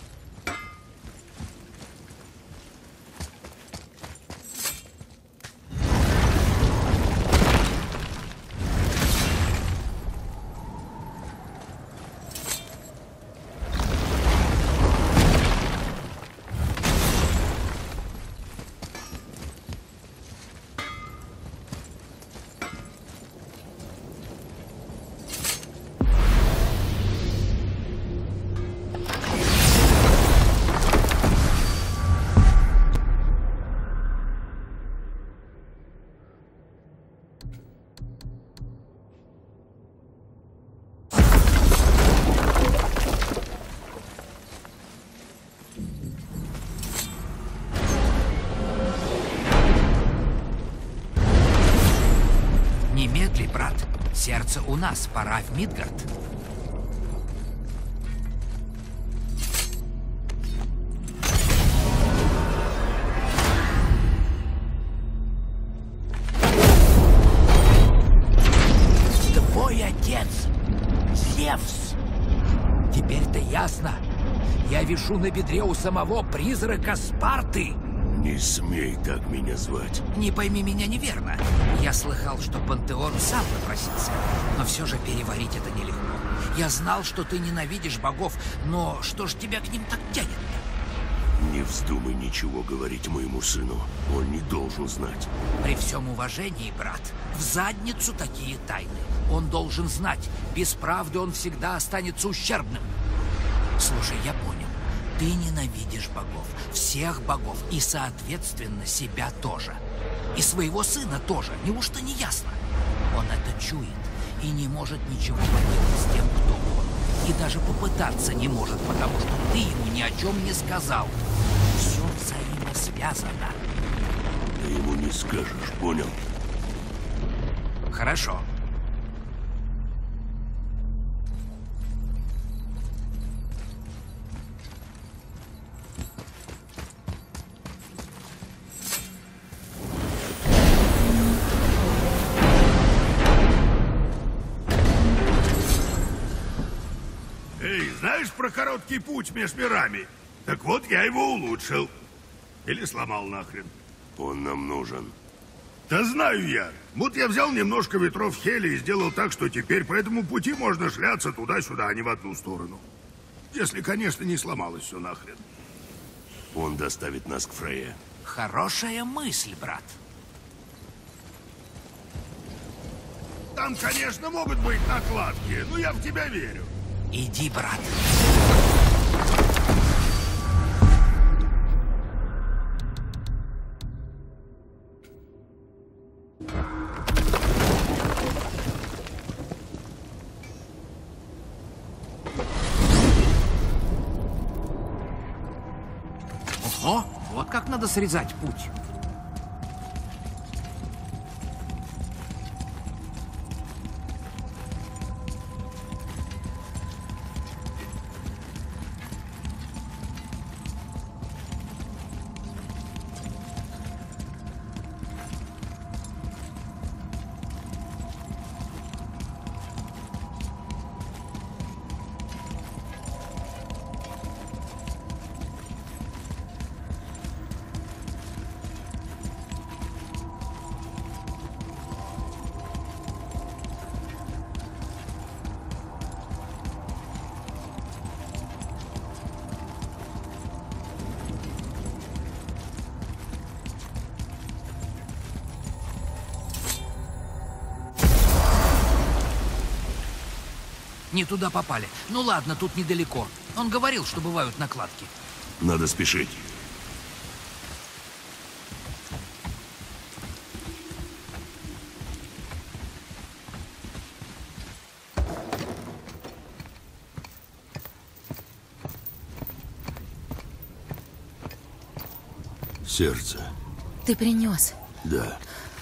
Немедли, брат. Сердце у нас, пора в Мидгард. Твой отец, Зевс. Теперь-то ясно. Я вишу на бедре у самого призрака Спарты. Не смей так меня звать. Не пойми меня неверно. Я слыхал, что Пантеон сам напросился. Но все же переварить это нелегко. Я знал, что ты ненавидишь богов, но что ж тебя к ним так тянет? Не вздумай ничего говорить моему сыну. Он не должен знать. При всем уважении, брат, в задницу такие тайны. Он должен знать, без правды он всегда останется ущербным. Слушай, я понял. Ты ненавидишь богов, всех богов, и, соответственно, себя тоже. И своего сына тоже, неужто не ясно? Он это чует и не может ничего поделать с тем, кто он. И даже попытаться не может, потому что ты ему ни о чем не сказал. Все взаимосвязано. Ты ему не скажешь, понял? Хорошо. Знаешь про короткий путь между мирами? Так вот, я его улучшил. Или сломал нахрен. Он нам нужен. Да знаю я. Вот я взял немножко ветров Хели и сделал так, что теперь по этому пути можно шляться туда-сюда, а не в одну сторону. Если, конечно, не сломалось все нахрен. Он доставит нас к Фрейе. Хорошая мысль, брат. Там, конечно, могут быть накладки, но я в тебя верю. Иди, брат. Ого, вот как надо срезать путь. Не туда попали. Ну ладно, тут недалеко. Он говорил, что бывают накладки. Надо спешить. Сердце. Ты принес. Да.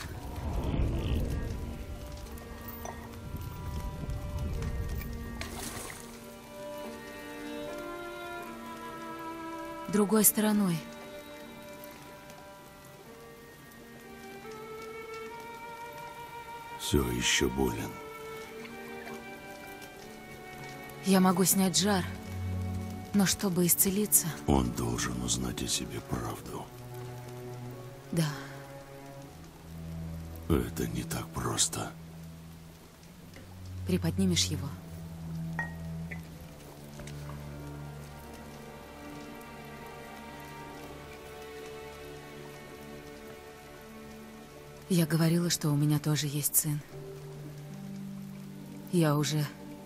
Другой стороной. Все еще болен. Я могу снять жар, но чтобы исцелиться... Он должен узнать о себе правду. Да. Это не так просто. Приподнимешь его? Я говорила, что у меня тоже есть сын. Я уже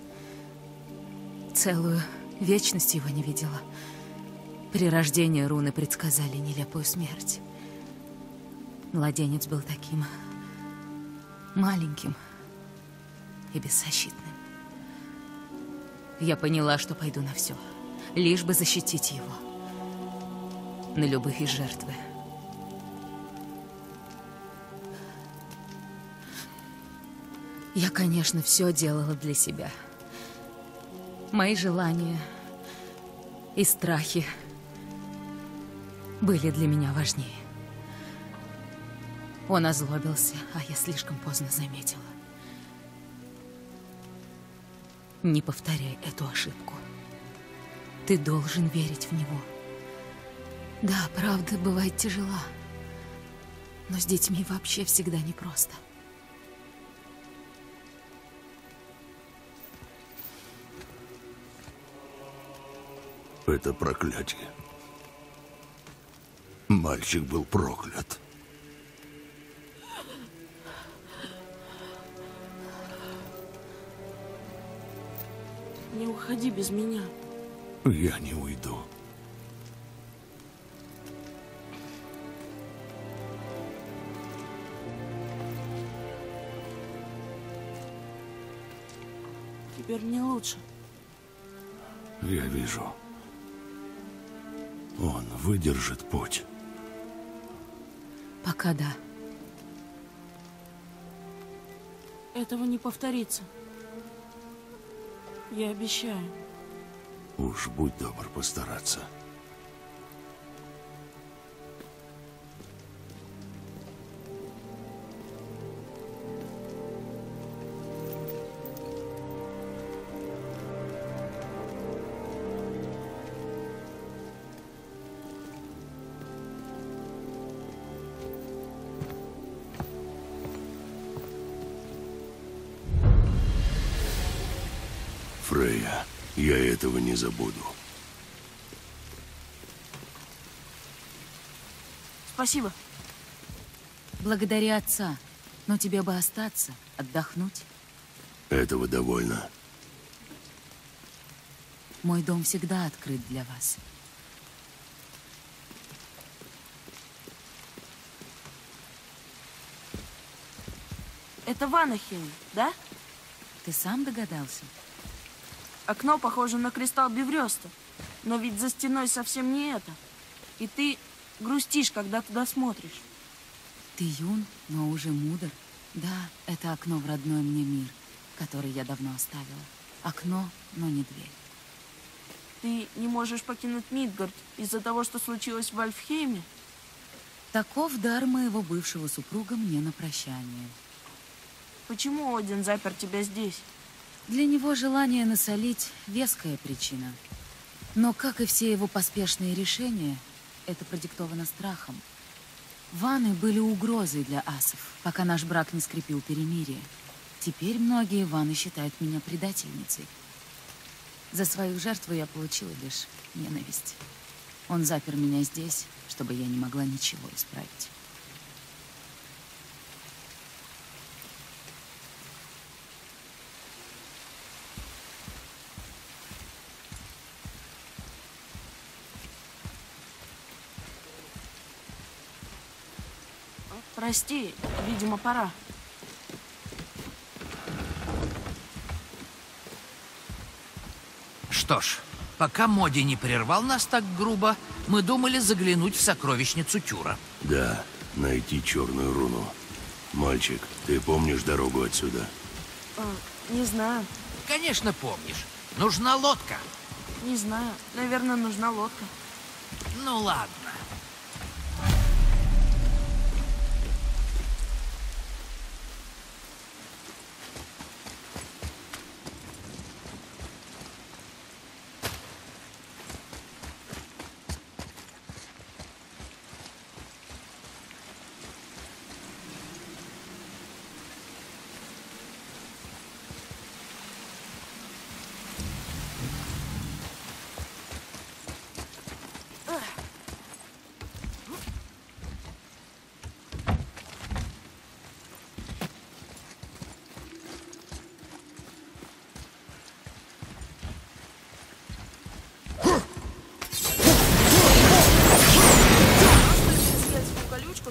целую вечность его не видела. При рождении руны предсказали нелепую смерть. Младенец был таким маленьким и беззащитным. Я поняла, что пойду на все, лишь бы защитить его. На любые жертвы. Я, конечно, все делала для себя. Мои желания и страхи были для меня важнее. Он озлобился, а я слишком поздно заметила. Не повторяй эту ошибку. Ты должен верить в него. Да, правда, бывает тяжела. Но с детьми вообще всегда непросто. Это проклятие. Мальчик был проклят. Не уходи без меня. Я не уйду. Теперь мне лучше. Я вижу. Он выдержит путь. Пока да. Этого не повторится. Я обещаю. Уж будь добр постараться. Фрейя, я этого не забуду. Спасибо. Благодари отца. Но тебе бы остаться, отдохнуть. Этого довольно. Мой дом всегда открыт для вас. Это Ванахейм, да? Ты сам догадался? Окно похоже на кристалл Беврёста. Но ведь за стеной совсем не это. И ты грустишь, когда туда смотришь. Ты юн, но уже мудр. Да, это окно в родной мне мир, который я давно оставила. Окно, но не дверь. Ты не можешь покинуть Мидгард из-за того, что случилось в Альфхейме? Таков дар моего бывшего супруга мне на прощание. Почему Один запер тебя здесь? Для него желание насолить – веская причина. Но, как и все его поспешные решения, это продиктовано страхом. Ваны были угрозой для асов, пока наш брак не скрепил перемирие. Теперь многие ваны считают меня предательницей. За свою жертву я получила лишь ненависть. Он запер меня здесь, чтобы я не могла ничего исправить. Прости, видимо, пора. Что ж, пока Моди не прервал нас так грубо, мы думали заглянуть в сокровищницу Тюра. Да, найти черную руну. Мальчик, ты помнишь дорогу отсюда? Не знаю. Конечно, помнишь. Нужна лодка. Не знаю. Наверное, нужна лодка. Ну ладно.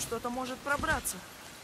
что-то может пробраться.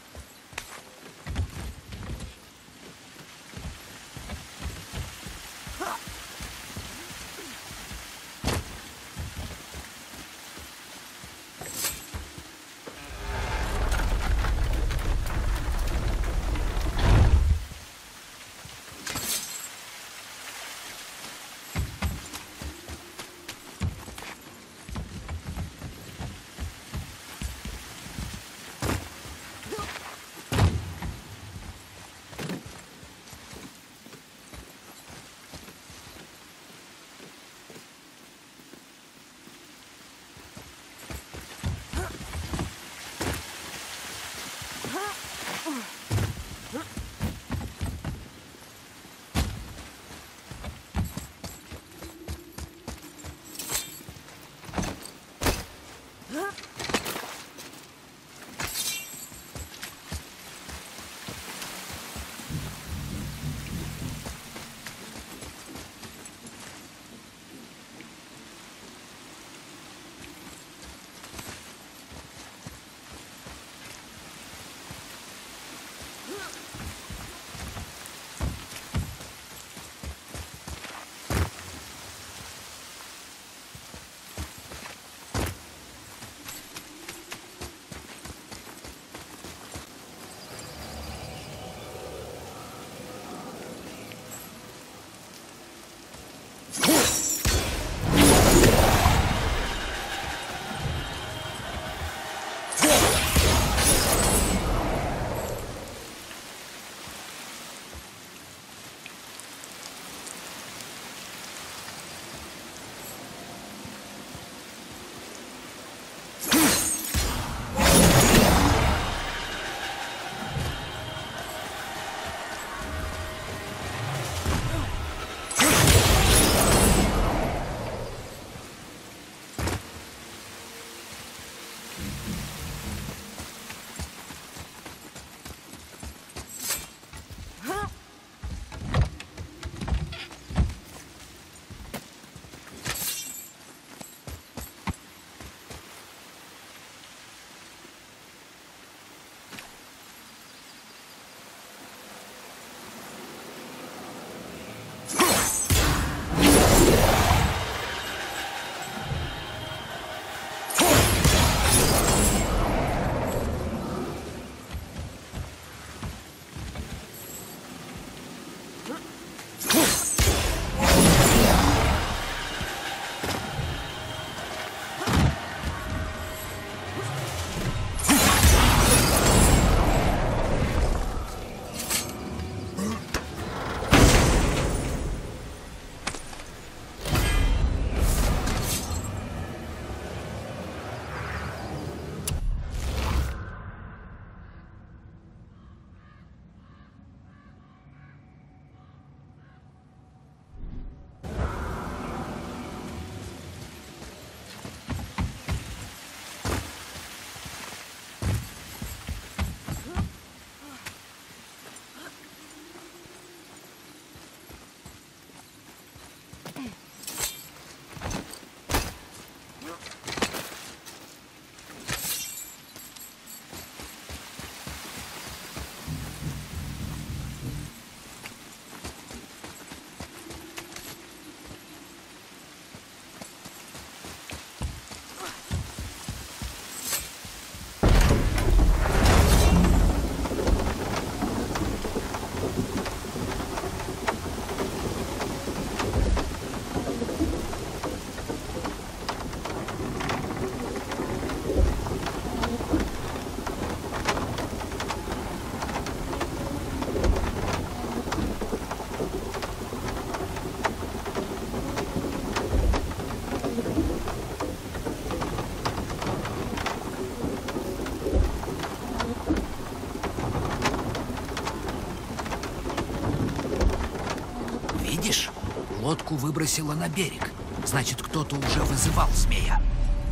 Лодку выбросило на берег. Значит, кто-то уже вызывал змея.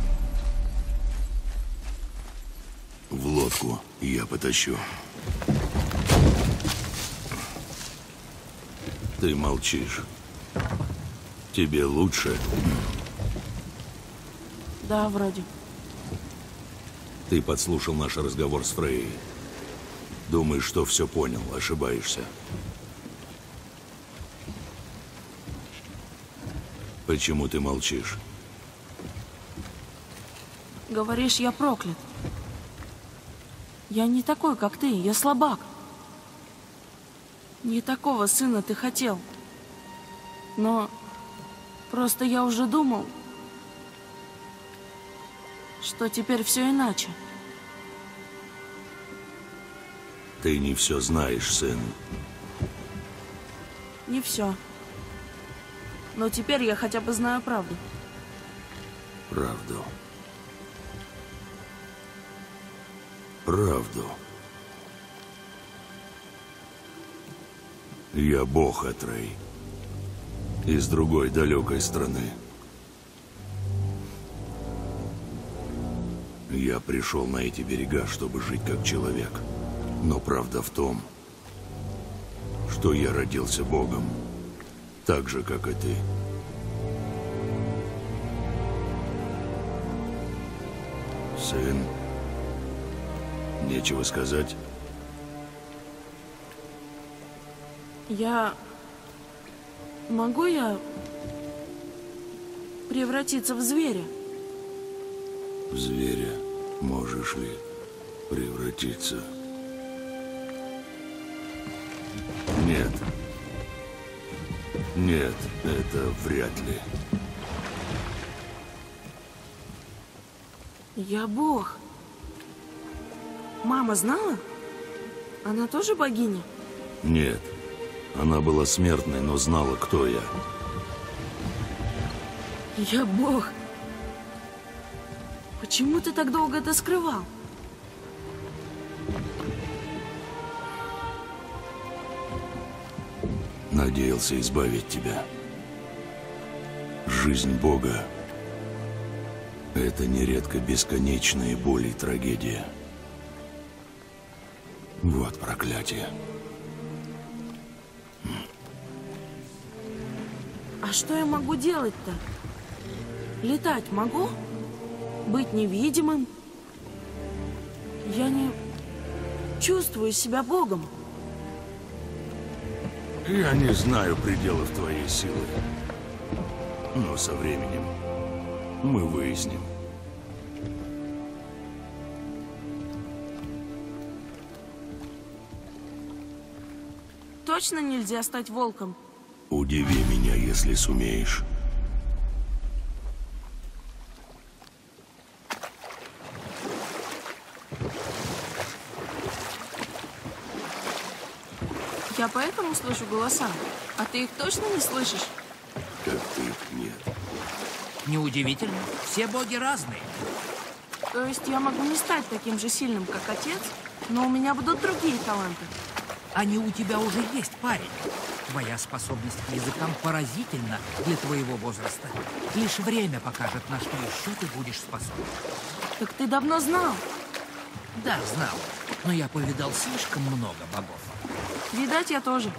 В лодку я потащу. Ты молчишь. Тебе лучше? Да, вроде. Ты подслушал наш разговор с Фрейей. Думаешь, что все понял, ошибаешься. Почему ты молчишь? Говоришь, я проклят. Я не такой, как ты, я слабак. Не такого сына ты хотел. Но просто я уже думал, что теперь все иначе. Ты не все знаешь, сын. Не все. Но теперь я хотя бы знаю правду. Правду. Правду. Я бог, Атрей. Из другой далекой страны. Я пришел на эти берега, чтобы жить как человек. Но правда в том, что я родился богом, так же, как и ты. Сын, нечего сказать. Могу я превратиться в зверя? В зверя можешь ли превратиться? Нет. Нет, это вряд ли. Я бог. Мама знала? Она тоже богиня? Нет. Она была смертной, но знала, кто я. Я бог. Почему ты так долго это скрывал? Надеялся избавить тебя. Жизнь Бога — это нередко бесконечные боли и трагедия. Вот проклятие. А что я могу делать-то? Летать могу? Быть невидимым? Я не чувствую себя богом. Я не знаю пределов твоей силы. Но со временем мы выясним. Точно нельзя стать волком? Удиви меня, если сумеешь. Я поэтому слышу голоса, а ты их точно не слышишь? Как ты, нет. Неудивительно, все боги разные. То есть я могу не стать таким же сильным, как отец, но у меня будут другие таланты. Они у тебя уже есть, парень. Твоя способность к языкам поразительна для твоего возраста. Лишь время покажет, на что еще ты будешь способен. Так ты давно знал? Да, знал. Но я повидал слишком много богов. Видать, я тоже.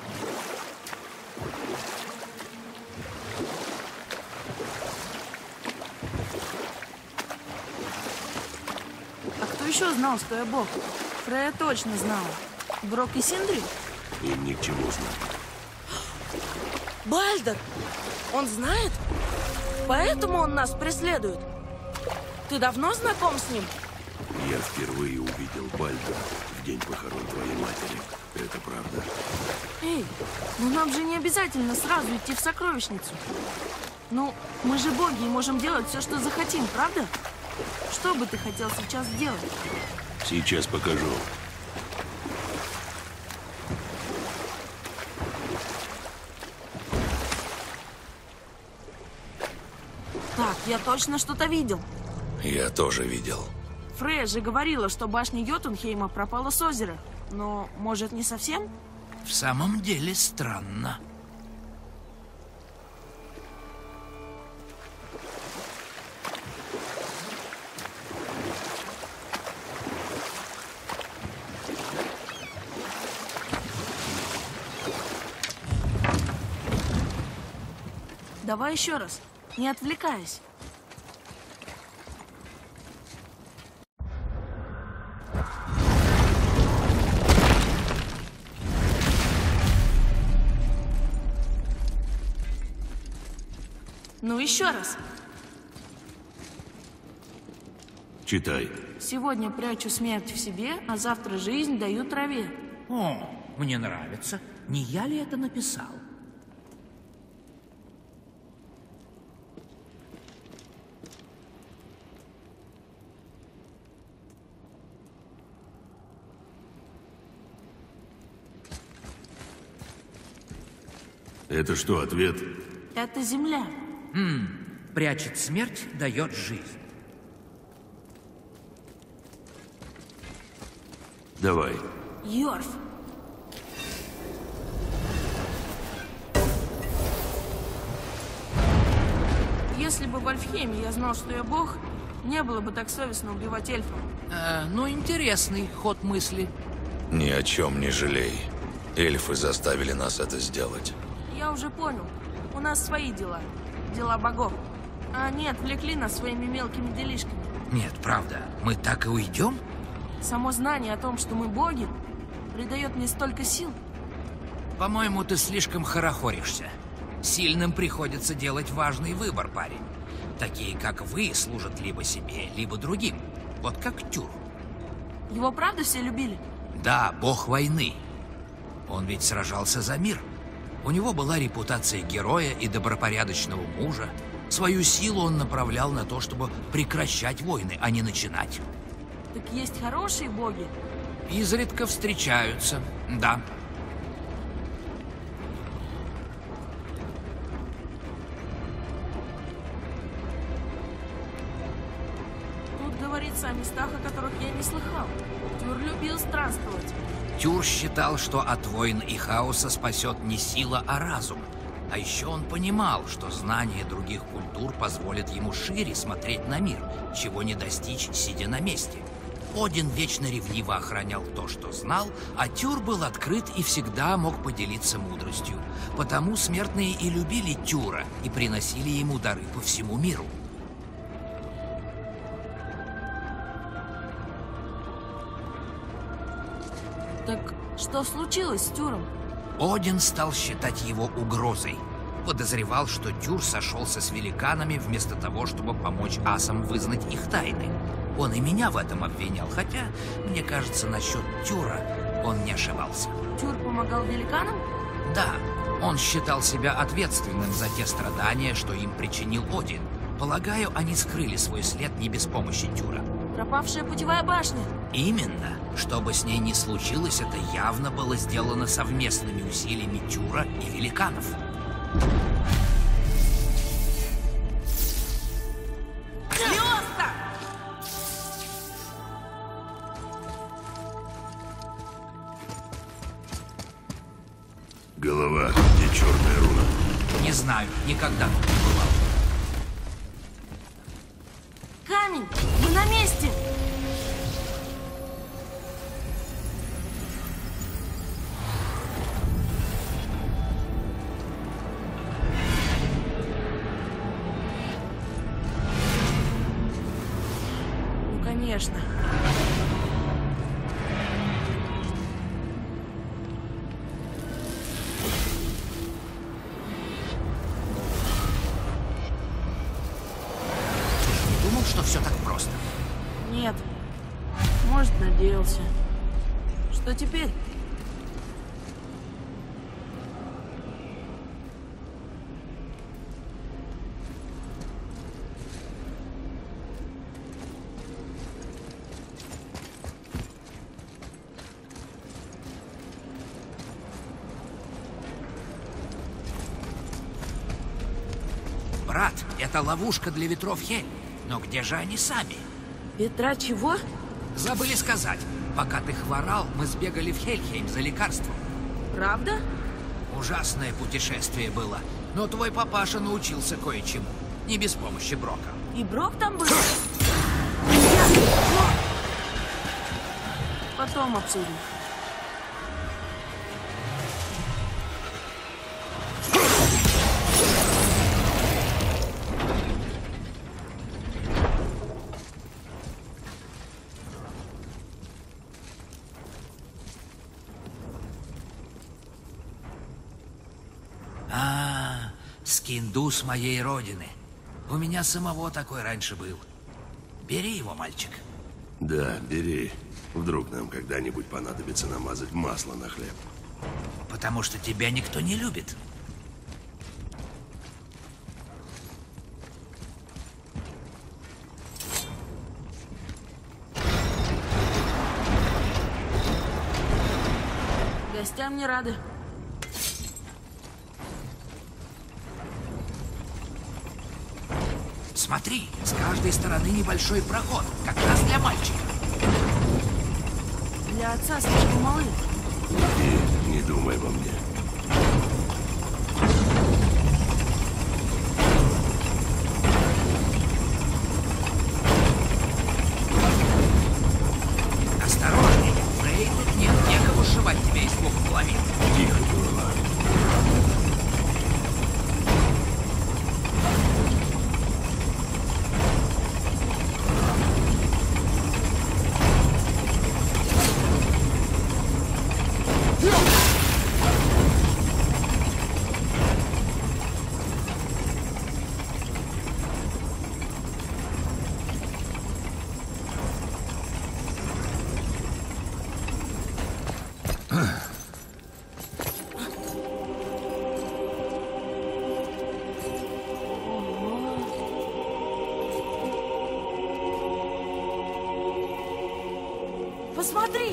А кто еще знал, что я бог? Фрея точно знала. Брок и Синдри? Им ни к чему знать. Бальдер! Он знает? Поэтому он нас преследует? Ты давно знаком с ним? Я впервые увидел Бальдера в день похорон твоей матери. Это правда. Эй, но нам же не обязательно сразу идти в сокровищницу. Ну, мы же боги и можем делать все, что захотим, правда? Что бы ты хотел сейчас сделать? Сейчас покажу. Так, я точно что-то видел. Я тоже видел. Фрея же говорила, что башня Йотунхейма пропала с озера. Но, может, не совсем? В самом деле странно. Давай еще раз, не отвлекаясь. Ну, еще раз. Читай. Сегодня прячу смерть в себе, а завтра жизнь даю траве. О, мне нравится. Не я ли это написал? Это что, ответ? Это земля. Прячет смерть, дает жизнь. Давай. Йорф. Если бы в Альфхейме я знал, что я бог, не было бы так совестно убивать эльфов. Ну, интересный ход мысли. Ни о чем не жалей. Эльфы заставили нас это сделать. Я уже понял. У нас свои дела. Дела богов. А они отвлекли нас своими мелкими делишками. Нет, правда, мы так и уйдем? Само знание о том, что мы боги, придает мне столько сил. По-моему, ты слишком хорохоришься. Сильным приходится делать важный выбор, парень. Такие, как вы, служат либо себе, либо другим. Вот как Тюр. Его правда все любили? Да, бог войны. Он ведь сражался за мир. У него была репутация героя и добропорядочного мужа. Свою силу он направлял на то, чтобы прекращать войны, а не начинать. Так есть хорошие боги? Изредка встречаются, да. Тут говорится о местах, о которых я не слыхал. Тюр любил странствовать. Тюр считал, что от войн и хаоса спасет не сила, а разум. А еще он понимал, что знание других культур позволит ему шире смотреть на мир, чего не достичь, сидя на месте. Один вечно ревниво охранял то, что знал, а Тюр был открыт и всегда мог поделиться мудростью. Потому смертные и любили Тюра и приносили ему дары по всему миру. Так что случилось с Тюром? Один стал считать его угрозой. Подозревал, что Тюр сошелся с великанами вместо того, чтобы помочь асам вызнать их тайны. Он и меня в этом обвинял, хотя, мне кажется, насчет Тюра он не ошибался. Тюр помогал великанам? Да, он считал себя ответственным за те страдания, что им причинил Один. Полагаю, они скрыли свой след не без помощи Тюра. Пропавшая путевая башня. Именно. Что бы с ней ни случилось, это явно было сделано совместными усилиями Тюра и великанов. Голова, где черная руна? Не знаю, никогда тут не бывал. Камень! Мы на месте! Ну, конечно. Что все так просто. Нет. Может, надеялся. Что теперь? Брат, это ловушка для ветров Хель. Но где же они сами? Ветра чего? Забыли сказать. Пока ты хворал, мы сбегали в Хельхейм за лекарством. Правда? Ужасное путешествие было. Но твой папаша научился кое-чему. Не без помощи Брока. И Брок там был? Потом обсудим. Скиндус моей родины. У меня самого такой раньше был. Бери его, мальчик. Да, бери. Вдруг нам когда-нибудь понадобится намазать масло на хлеб. Потому что тебя никто не любит. Гостям не рады. Смотри, с каждой стороны небольшой проход, как раз для мальчика. Для отца слишком малы. И не думай обо мне. Осторожней, Фрей, тут нет некого сшивать тебя из двух половин. Тихо, голова. Посмотри!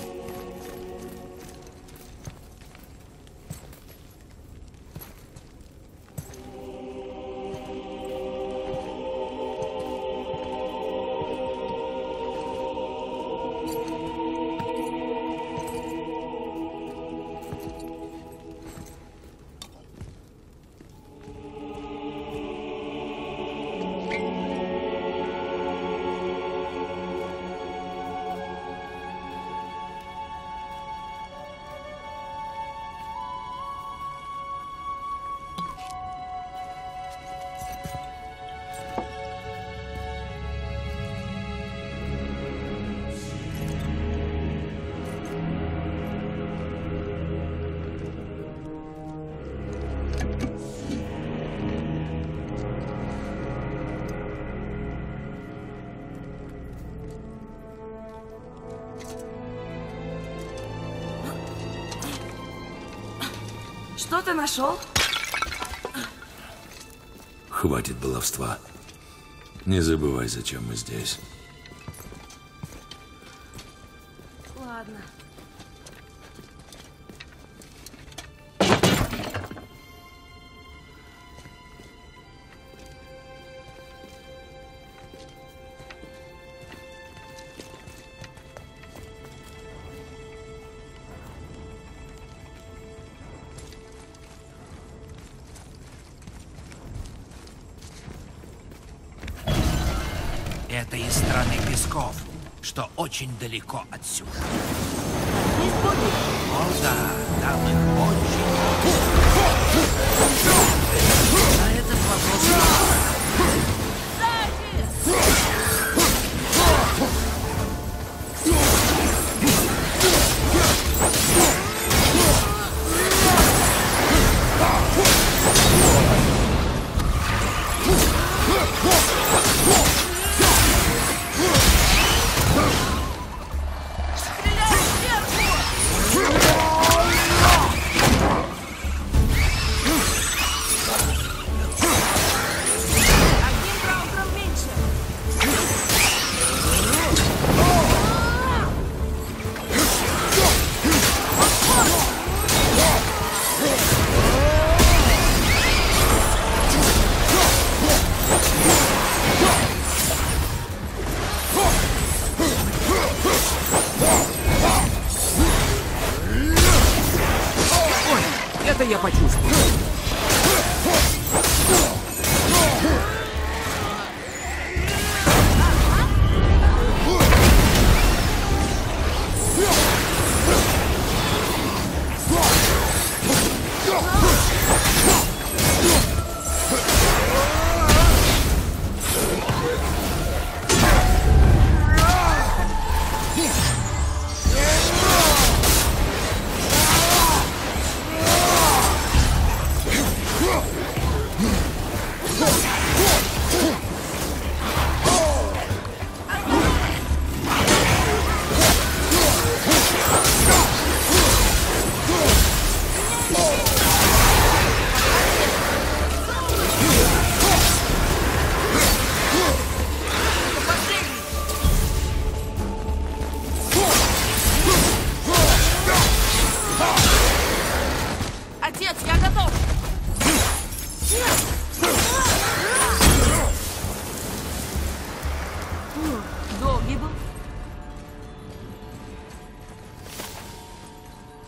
Что ты нашел? Хватит баловства. Не забывай, зачем мы здесь. Ладно. Это из страны песков, что очень далеко отсюда. Есть боги? О да, там их очень много. На этот вопрос... Это я почувствовал.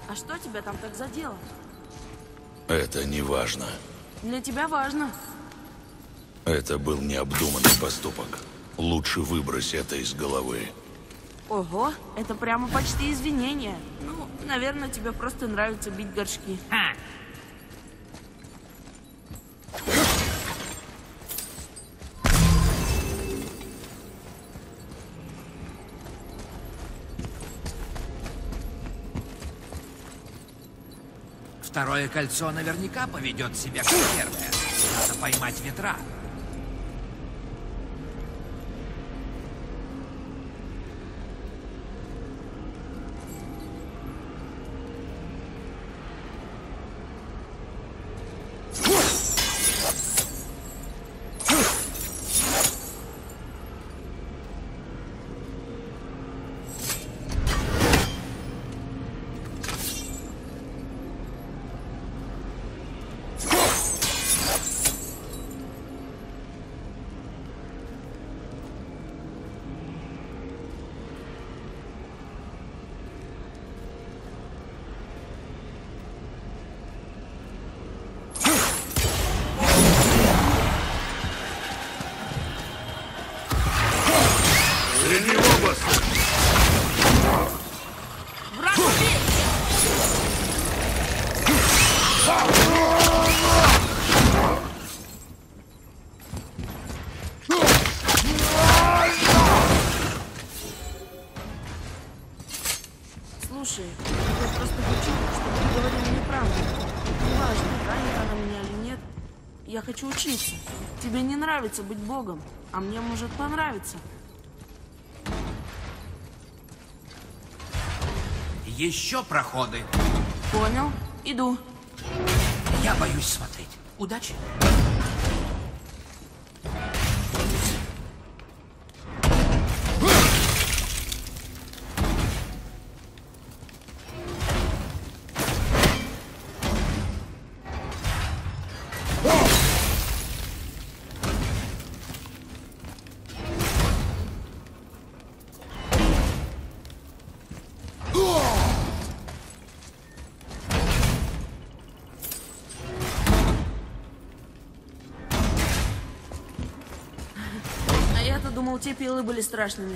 А что тебя там так задело? Это не важно. Для тебя важно. Это был необдуманный поступок. Лучше выбрось это из головы. Ого, это прямо почти извинение. Ну, наверное, тебе просто нравится бить горшки. Второе кольцо наверняка поведет себя как первое. Надо поймать ветра. Слушай, я просто хочу, чтобы ты говорил мне правду. Неважно, ранит она меня или нет. Я хочу учиться. Тебе не нравится быть богом, а мне может понравиться. Еще проходы. Понял. Иду. Я боюсь смотреть. Удачи. Думал, те пилы были страшными.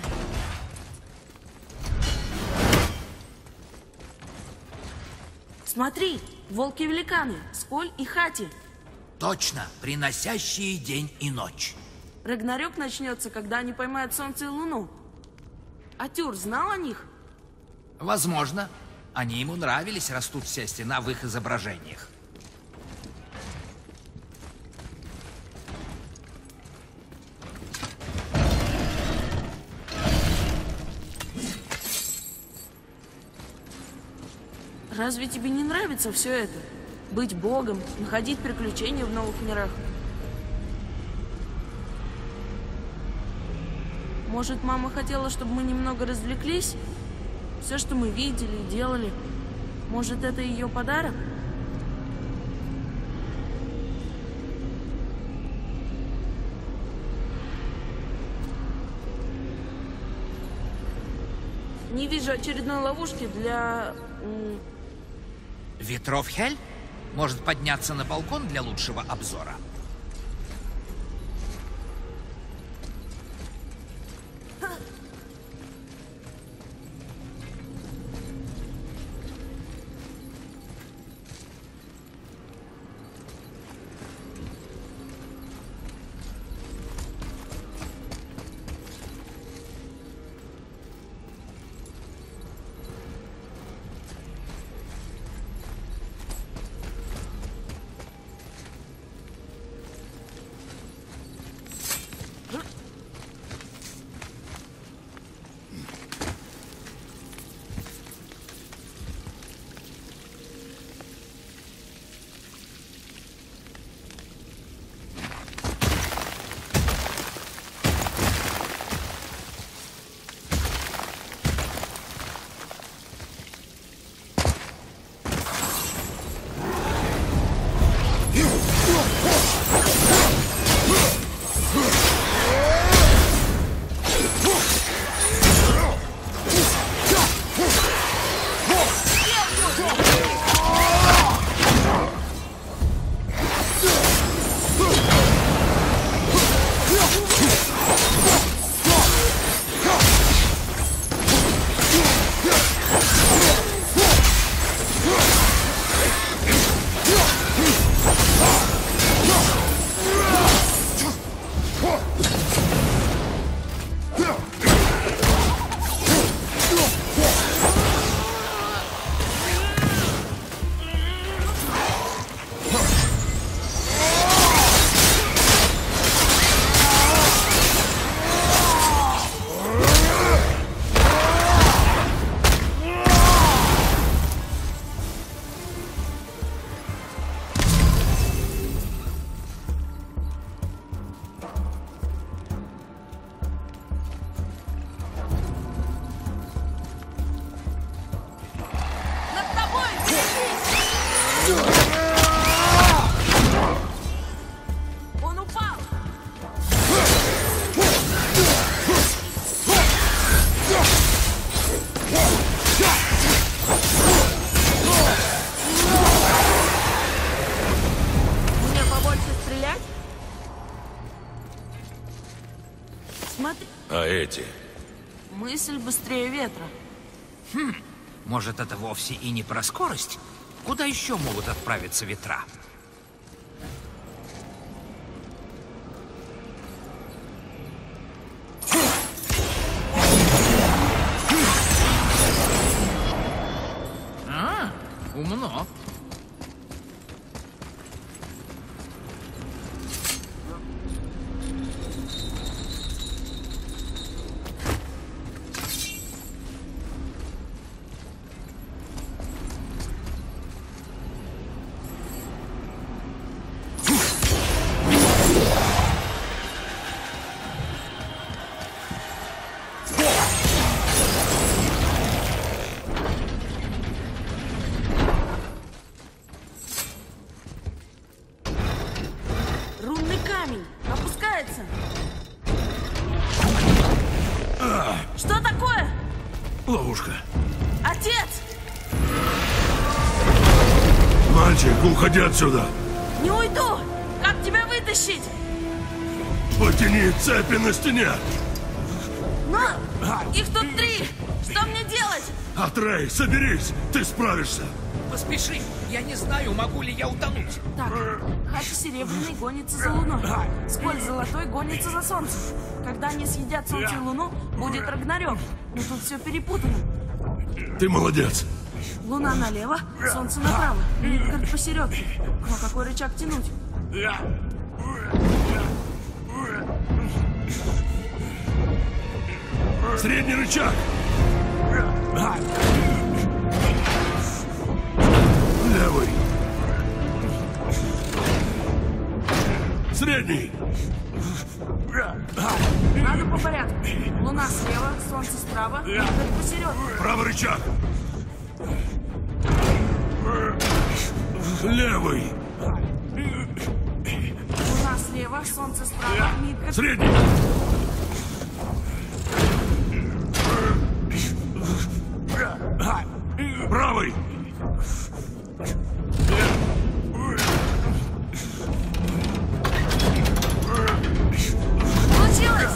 Смотри, волки-великаны, Сколь и Хати. Точно, приносящие день и ночь. Рагнарёк начнется, когда они поймают солнце и луну. А Тюр знал о них? Возможно. Они ему нравились, растут вся стена в их изображениях. Разве тебе не нравится все это? Быть богом, находить приключения в новых мирах? Может, мама хотела, чтобы мы немного развлеклись? Все, что мы видели и делали, может, это ее подарок? Не вижу очередной ловушки для... Ветров Хель? Может подняться на балкон для лучшего обзора? эти? Мысль быстрее ветра. Может, это вовсе и не про скорость? Куда еще могут отправиться ветра? Умно. Рунный камень опускается. Что такое? Ловушка. Отец! Мальчик, уходи отсюда. Не уйду! Как тебя вытащить? Потяни цепи на стене. Но их тут 3! Что мне делать? Атрей, соберись, ты справишься. Поспеши, я не знаю, могу ли я утонуть. Так, Хати Серебряный гонится за Луной. Сколь Золотой гонится за Солнцем. Когда они съедят Солнце и Луну, будет Рагнарёк. Но тут все перепутано. Ты молодец. Луна налево, Солнце направо. Мидгард посередке. Но какой рычаг тянуть? Средний рычаг. Левый. Средний. Надо по порядку. Луна слева, Солнце справа, Мидгард посередке. Правый рычаг. Левый. Луна слева, Солнце справа, Мидгард... Средний. Правый. Получилось!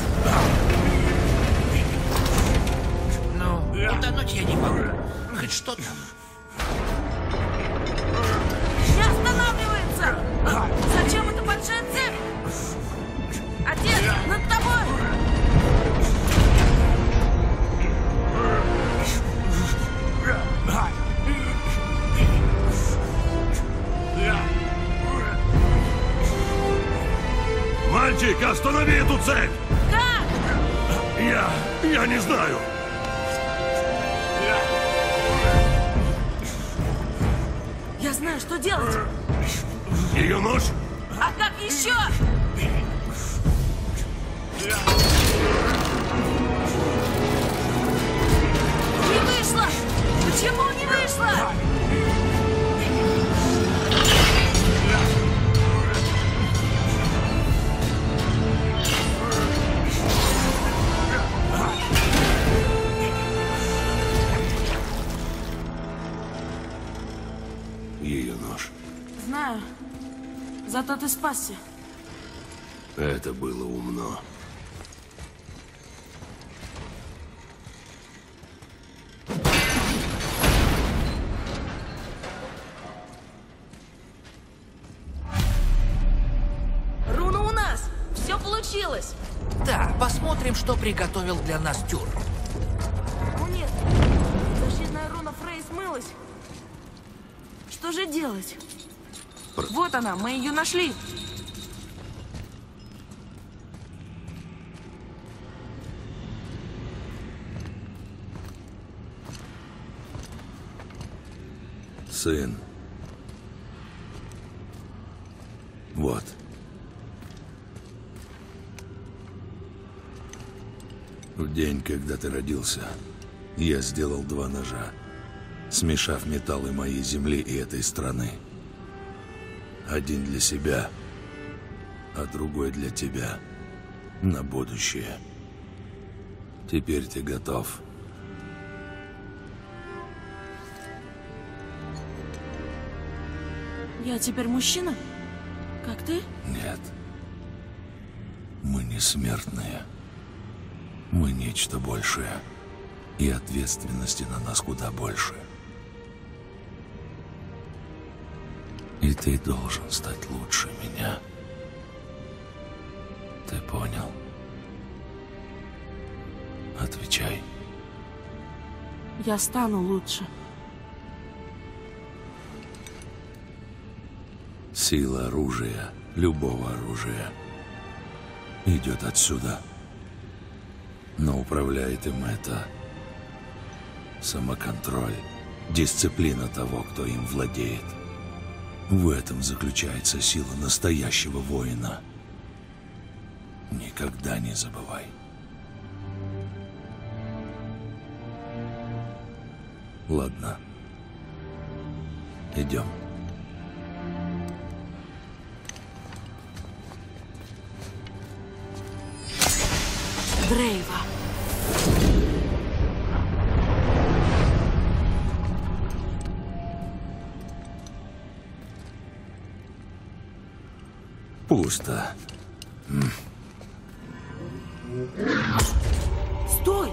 Ну, утонуть я не могу. Хоть что там. Не останавливается! Зачем эта большая цепь? Отец, над тобой! Мальчик, останови эту цепь! Как? Я не знаю. Я знаю, что делать. Ее нож? А как еще? Не вышло! Почему не вышло? Ее нож. Знаю. Зато ты спасся. Это было умно. Руна у нас! Все получилось! Да, посмотрим, что приготовил для нас Тюр. Ну нет, защитная руна Фрей смылась. Что же делать? Вот она, мы ее нашли. Сын. Вот. В день, когда ты родился, я сделал 2 ножа, смешав металлы моей земли и этой страны. Один для себя, а другой для тебя. На будущее. Теперь ты готов. Я теперь мужчина? Как ты? Нет. Мы не смертные. Мы нечто большее, и ответственности на нас куда больше. И ты должен стать лучше меня. Ты понял? Отвечай. Я стану лучше. Сила оружия, любого оружия, идет отсюда. Но управляет им это самоконтроль, дисциплина того, кто им владеет. В этом заключается сила настоящего воина. Никогда не забывай. Ладно. Идем. Дрейва. Пусто. Стой!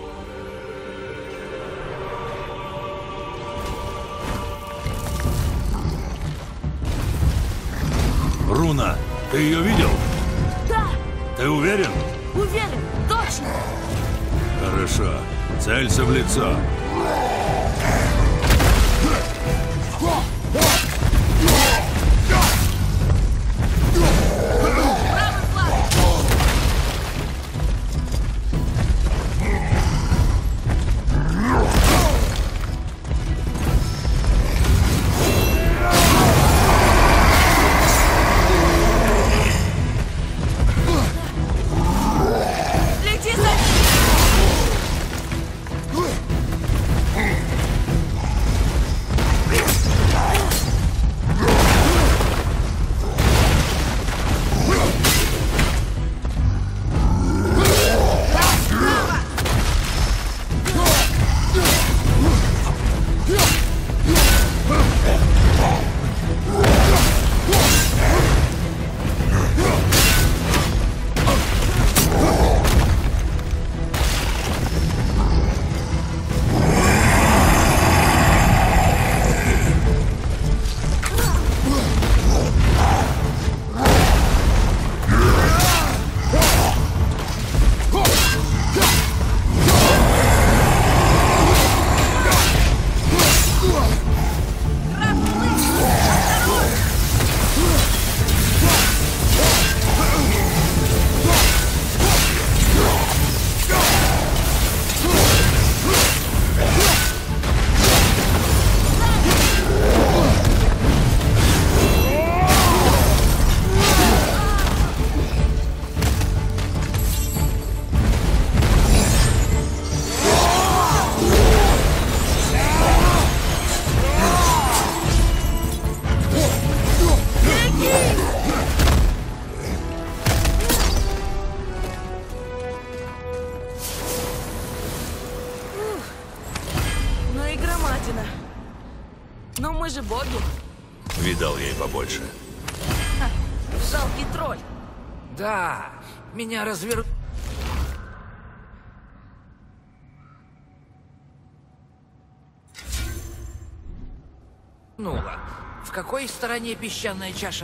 Руна, ты ее видел? Да! Ты уверен? Уверен, точно! Хорошо. Целься в лицо. Но мы же боги. Видал я и побольше. Ха, жалкий тролль. Да, меня развернуло. В какой стороне песчаная чаша?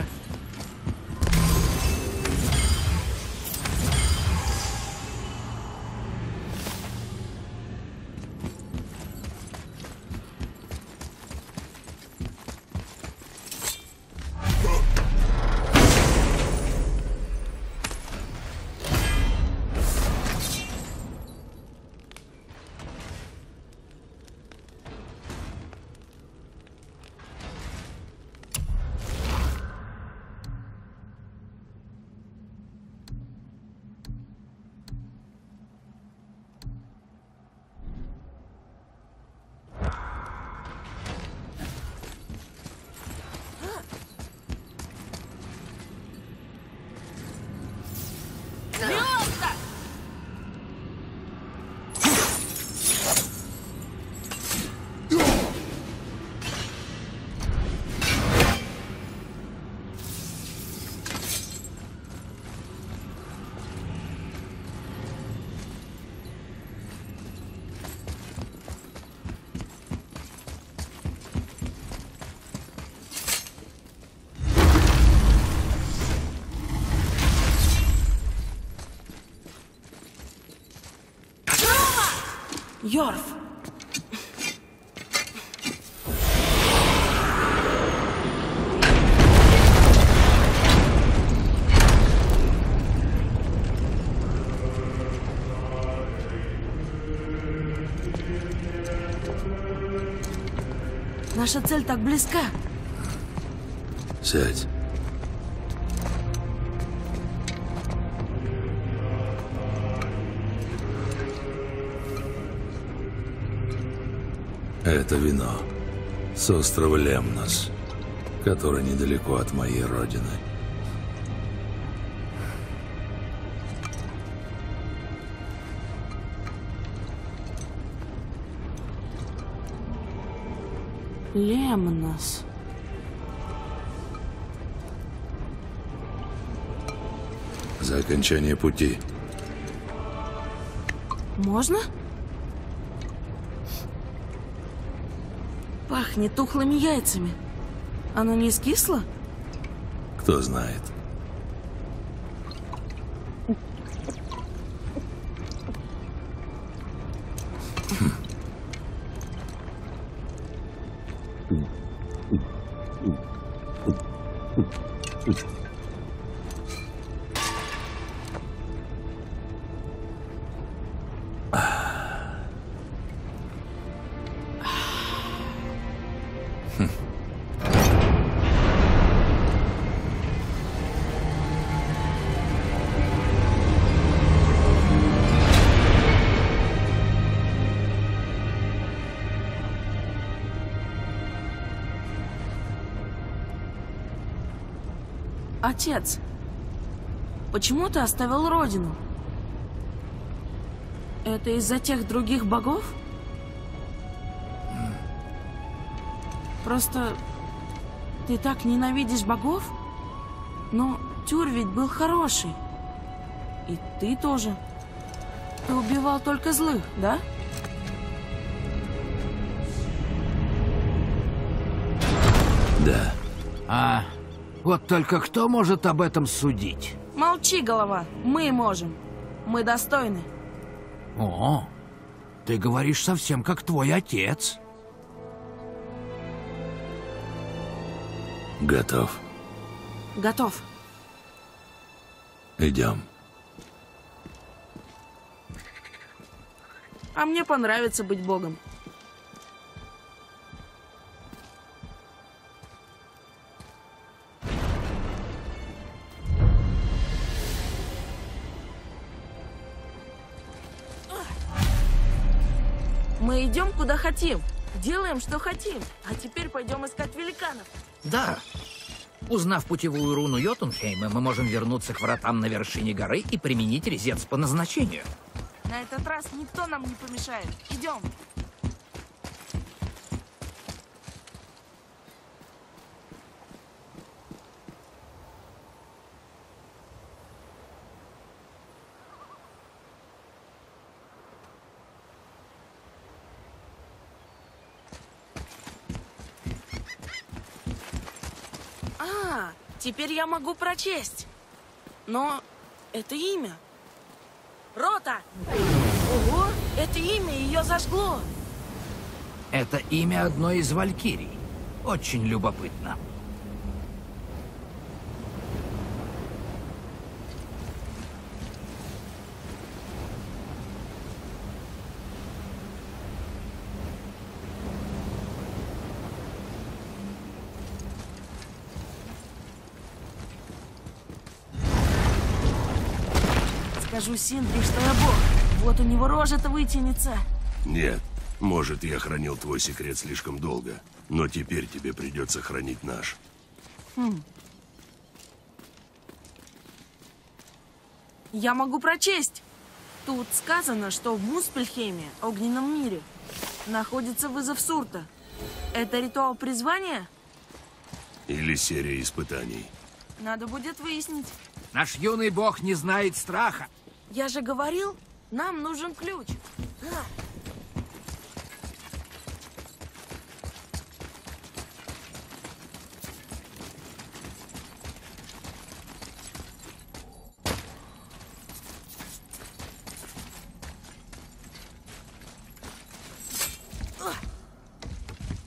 Йорф. Наша цель так близка. Сядь. Это вино с острова Лемнос, который недалеко от моей родины. Лемнос. За окончание пути. Можно? Пахнет тухлыми яйцами. Оно не скисло? Кто знает. Отец, почему ты оставил родину? Это из-за тех других богов? Просто ты так ненавидишь богов? Но Тюр ведь был хороший. И ты тоже. Ты убивал только злых, да? Да. Вот только кто может об этом судить? Молчи, голова. Мы можем. Мы достойны. О, ты говоришь совсем как твой отец. Готов. Готов. Идем. А мне понравится быть богом. Мы идем куда хотим, делаем что хотим, а теперь пойдем искать великанов. Да. Узнав путевую руну Йотунхейма, мы можем вернуться к вратам на вершине горы и применить резец по назначению. На этот раз никто нам не помешает. Идем. Теперь я могу прочесть. Но это имя. Рота! Ого, это имя ее зажгло. Это имя одной из валькирий. Очень любопытно. Скажу Синдри, что я бог. Вот у него рожа-то вытянется. Нет. Может, я хранил твой секрет слишком долго, но теперь тебе придется хранить наш. Я могу прочесть. Тут сказано, что в Муспельхейме, огненном мире, находится вызов Сурта. Это ритуал призвания? Или серия испытаний. Надо будет выяснить. Наш юный бог не знает страха. Я же говорил, нам нужен ключ.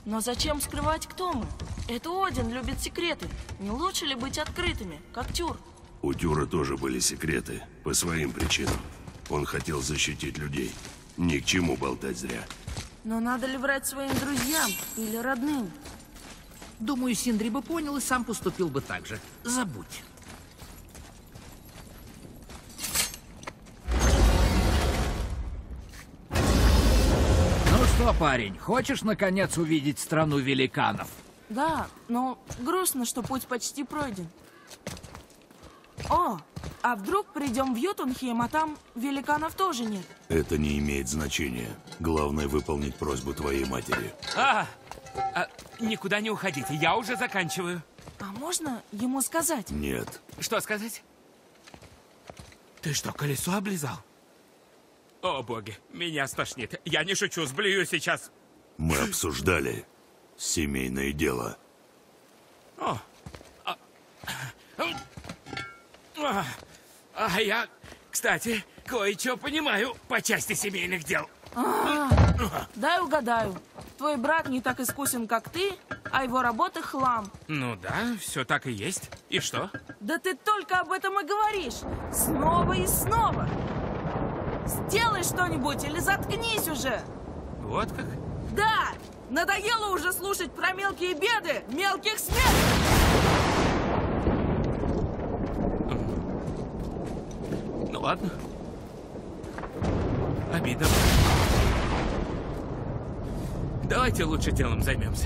Но зачем скрывать, кто мы? Это Один любит секреты. Не лучше ли быть открытыми, как Тюр? У Тюра тоже были секреты, по своим причинам. Он хотел защитить людей. Ни к чему болтать зря. Но надо ли врать своим друзьям или родным? Думаю, Синдри бы понял и сам поступил бы так же. Забудь. Ну что, парень, хочешь наконец увидеть страну великанов? Да, но грустно, что путь почти пройден. О, а вдруг придем в Ютунхейм, а там великанов тоже нет? Это не имеет значения. Главное выполнить просьбу твоей матери. Никуда не уходите, я уже заканчиваю. А можно ему сказать? Нет. Что сказать? Ты что, колесо облизал? О, боги, меня стошнит. Я не шучу, сблюю сейчас. Мы обсуждали семейное дело. А я, кстати, кое-что понимаю по части семейных дел. Дай угадаю. Твой брат не так искусен, как ты, а его работа хлам. Ну да, все так и есть. И что? Да ты только об этом и говоришь. Снова и снова. Сделай что-нибудь или заткнись уже. Вот как? Да! Надоело уже слушать про мелкие беды мелких смертных. Ну ладно. Обидно. Давайте лучше делом займемся.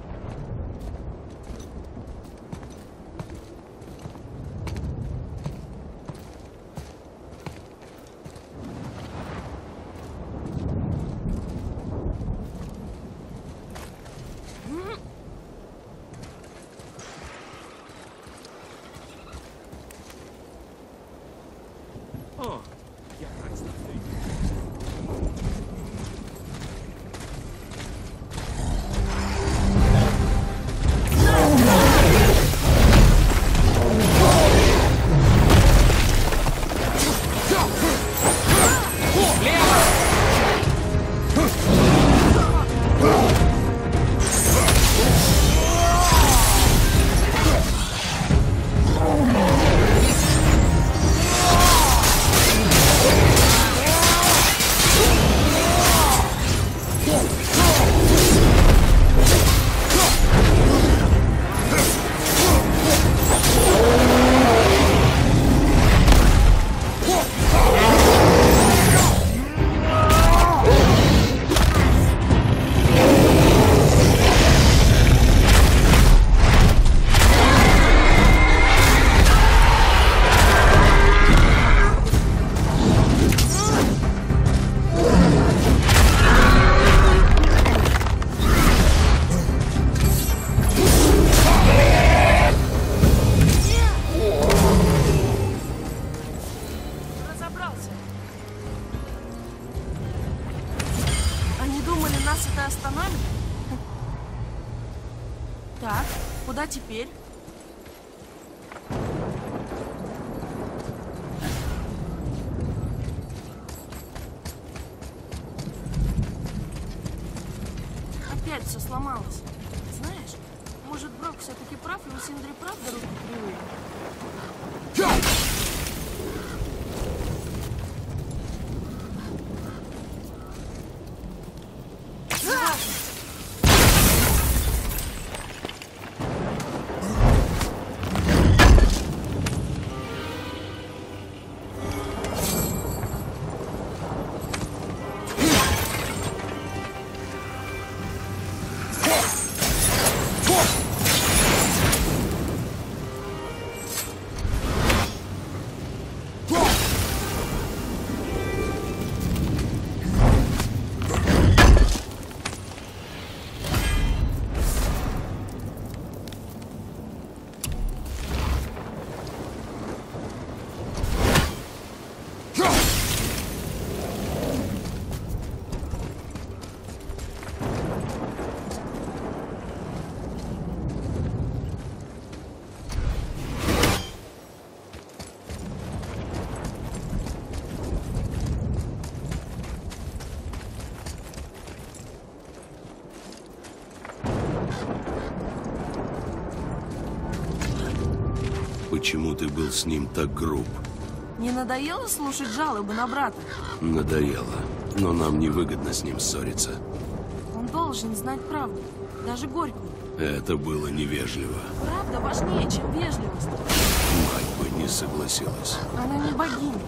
О, я так знаю. Так, куда теперь? Опять все сломалось. Знаешь, может, Брок все-таки прав, и у Синдри правда руки кривые? Почему ты был с ним так груб? Не надоело слушать жалобы на брата? Надоело. Но нам невыгодно с ним ссориться. Он должен знать правду, даже горькую. Это было невежливо. Правда важнее, чем вежливость. Мать бы не согласилась. Она не богиня.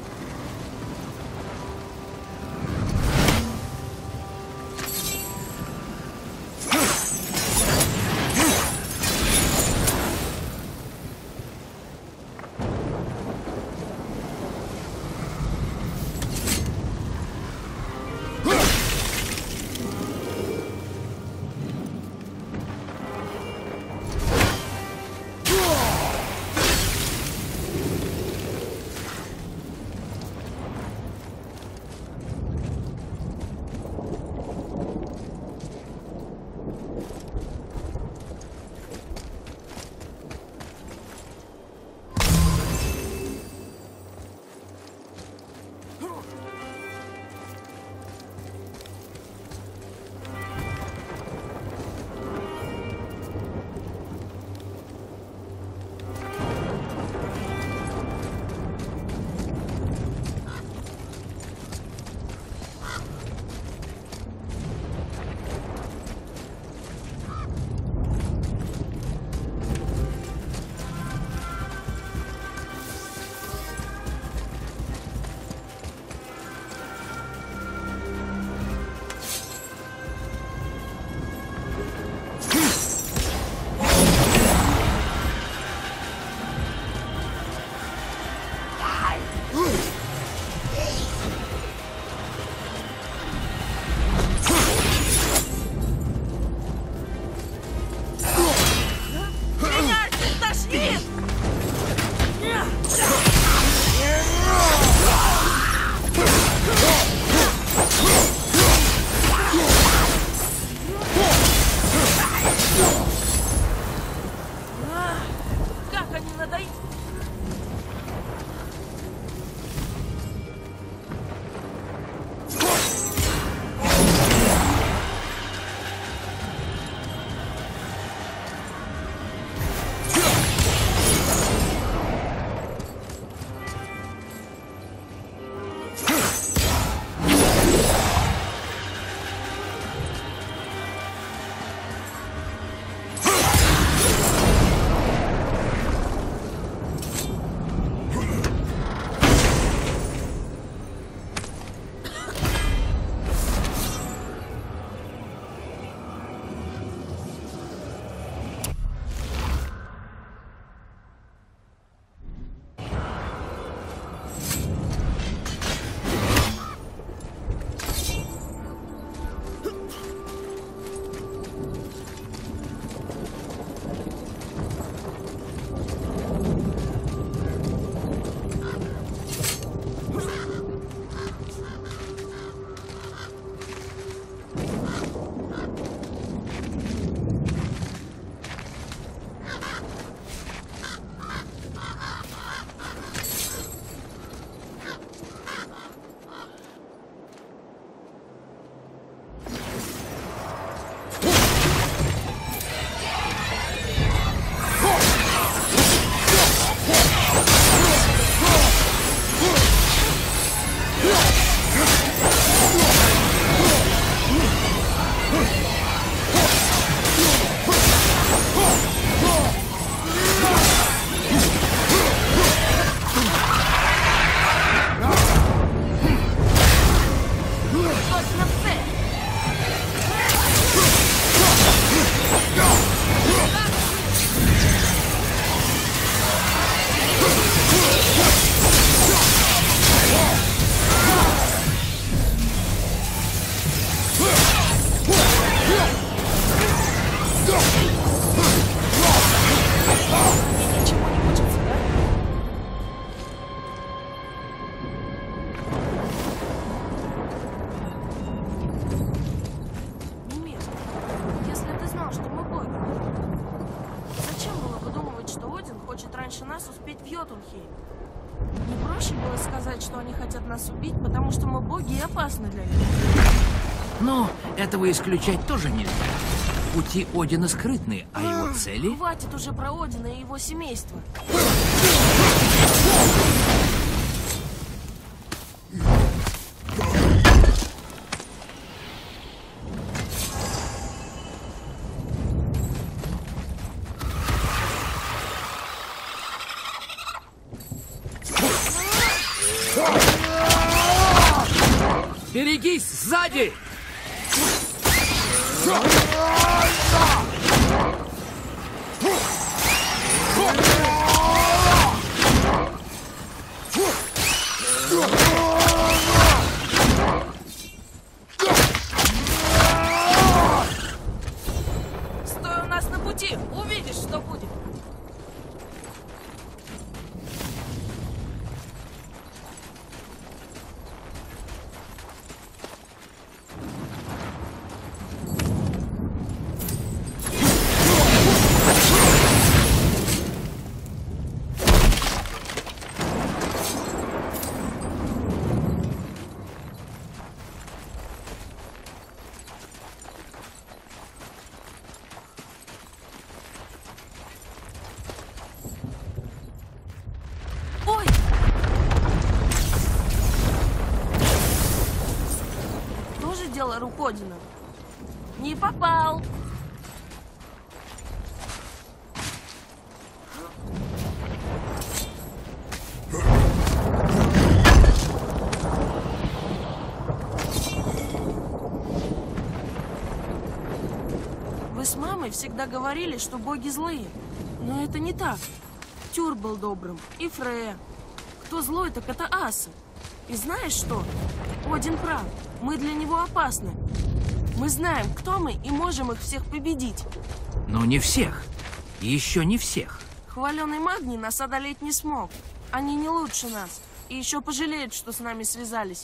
раньше нас успеть в Йотунхейм. Не проще было сказать, что они хотят нас убить, потому что мы боги и опасны для них? Но этого исключать тоже нельзя. Пути Одина скрытны, а его цели... Хватит уже про Одина и его семейство. Берегись, сзади! Стой у нас на пути, увидишь, что будет. Дело рук Одина. Не попал. Вы с мамой всегда говорили, что боги злые. Но это не так. Тюр был добрым, и Фрея. Кто злой, так это асы. И знаешь что? Один прав. Мы для него опасны. Мы знаем, кто мы, и можем их всех победить. Но не всех. Еще не всех. Хваленый Магний нас одолеть не смог. Они не лучше нас. И еще пожалеют, что с нами связались.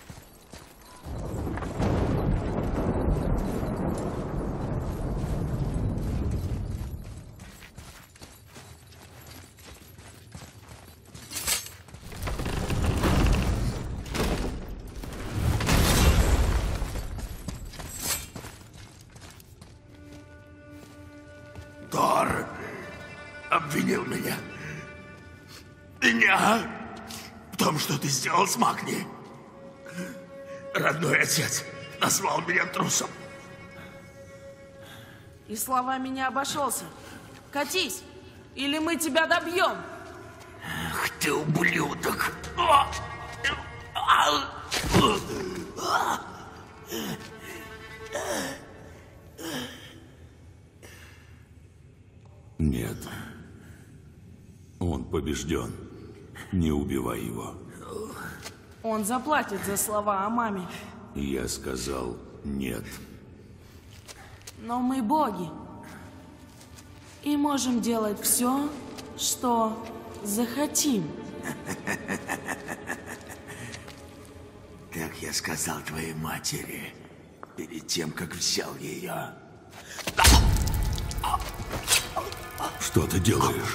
Тор обвинил меня. Меня в том, что ты сделал с Магни. Родной отец назвал меня трусом. И словами не обошелся. Катись, или мы тебя добьем. Ах ты ублюдок. Нет. Он побежден. Не убивай его. Он заплатит за слова о маме. Я сказал нет. Но мы боги. И можем делать все, что захотим. Как я сказал твоей матери, перед тем, как взял ее. Что ты делаешь?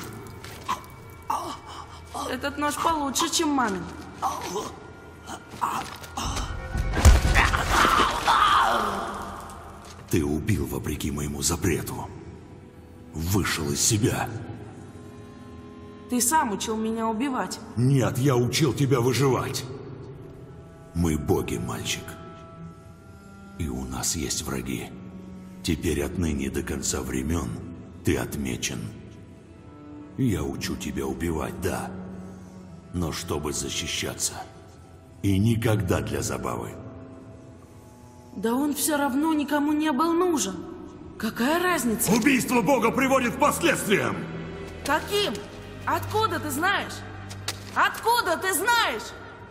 Этот нож получше, чем мамин. Ты убил вопреки моему запрету. Вышел из себя. Ты сам учил меня убивать. Нет, я учил тебя выживать. Мы боги, мальчик. И у нас есть враги. Теперь отныне до конца времен ты отмечен. Я учу тебя убивать, да. Но чтобы защищаться. И никогда для забавы. Да он все равно никому не был нужен. Какая разница? Убийство бога приводит к последствиям! Каким? Откуда ты знаешь? Откуда ты знаешь?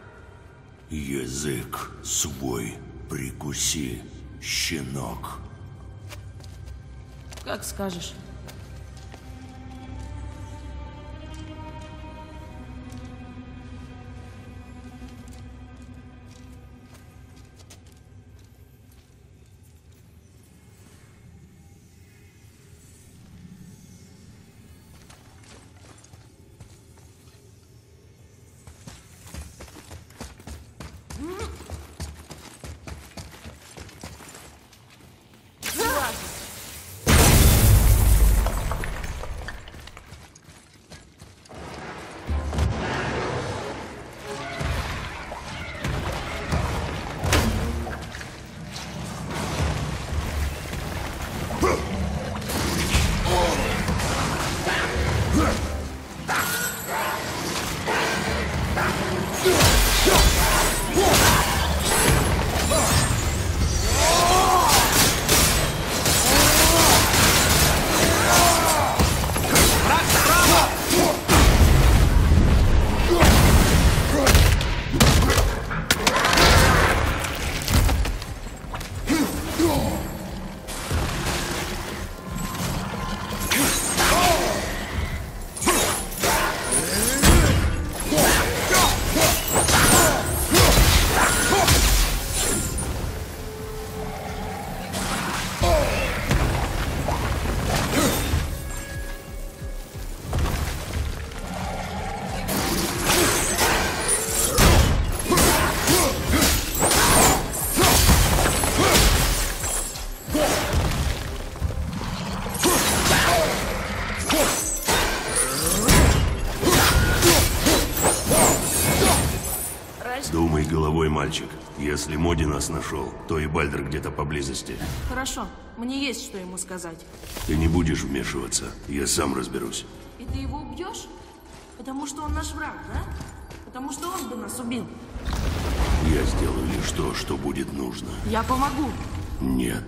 Язык свой прикуси, щенок. Как скажешь. головой, мальчик. Если Моди нас нашел, то и Бальдер где-то поблизости. Хорошо, мне есть что ему сказать. Ты не будешь вмешиваться, я сам разберусь. И ты его убьешь? Потому что он наш враг, да? Потому что он бы нас убил. Я сделаю лишь то, что будет нужно. Я помогу. Нет.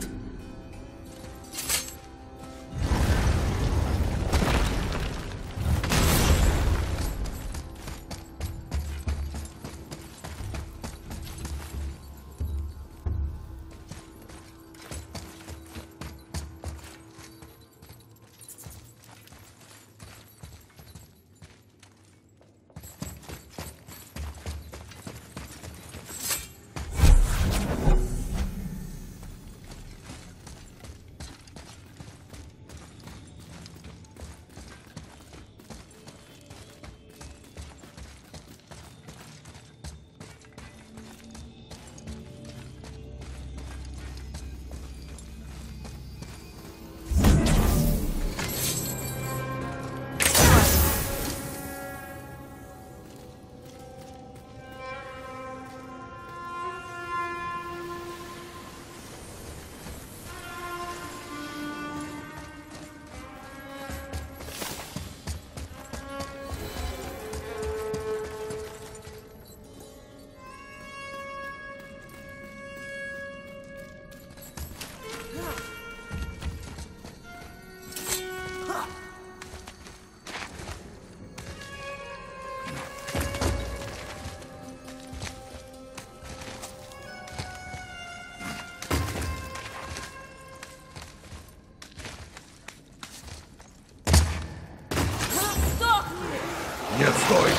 Нет, стой!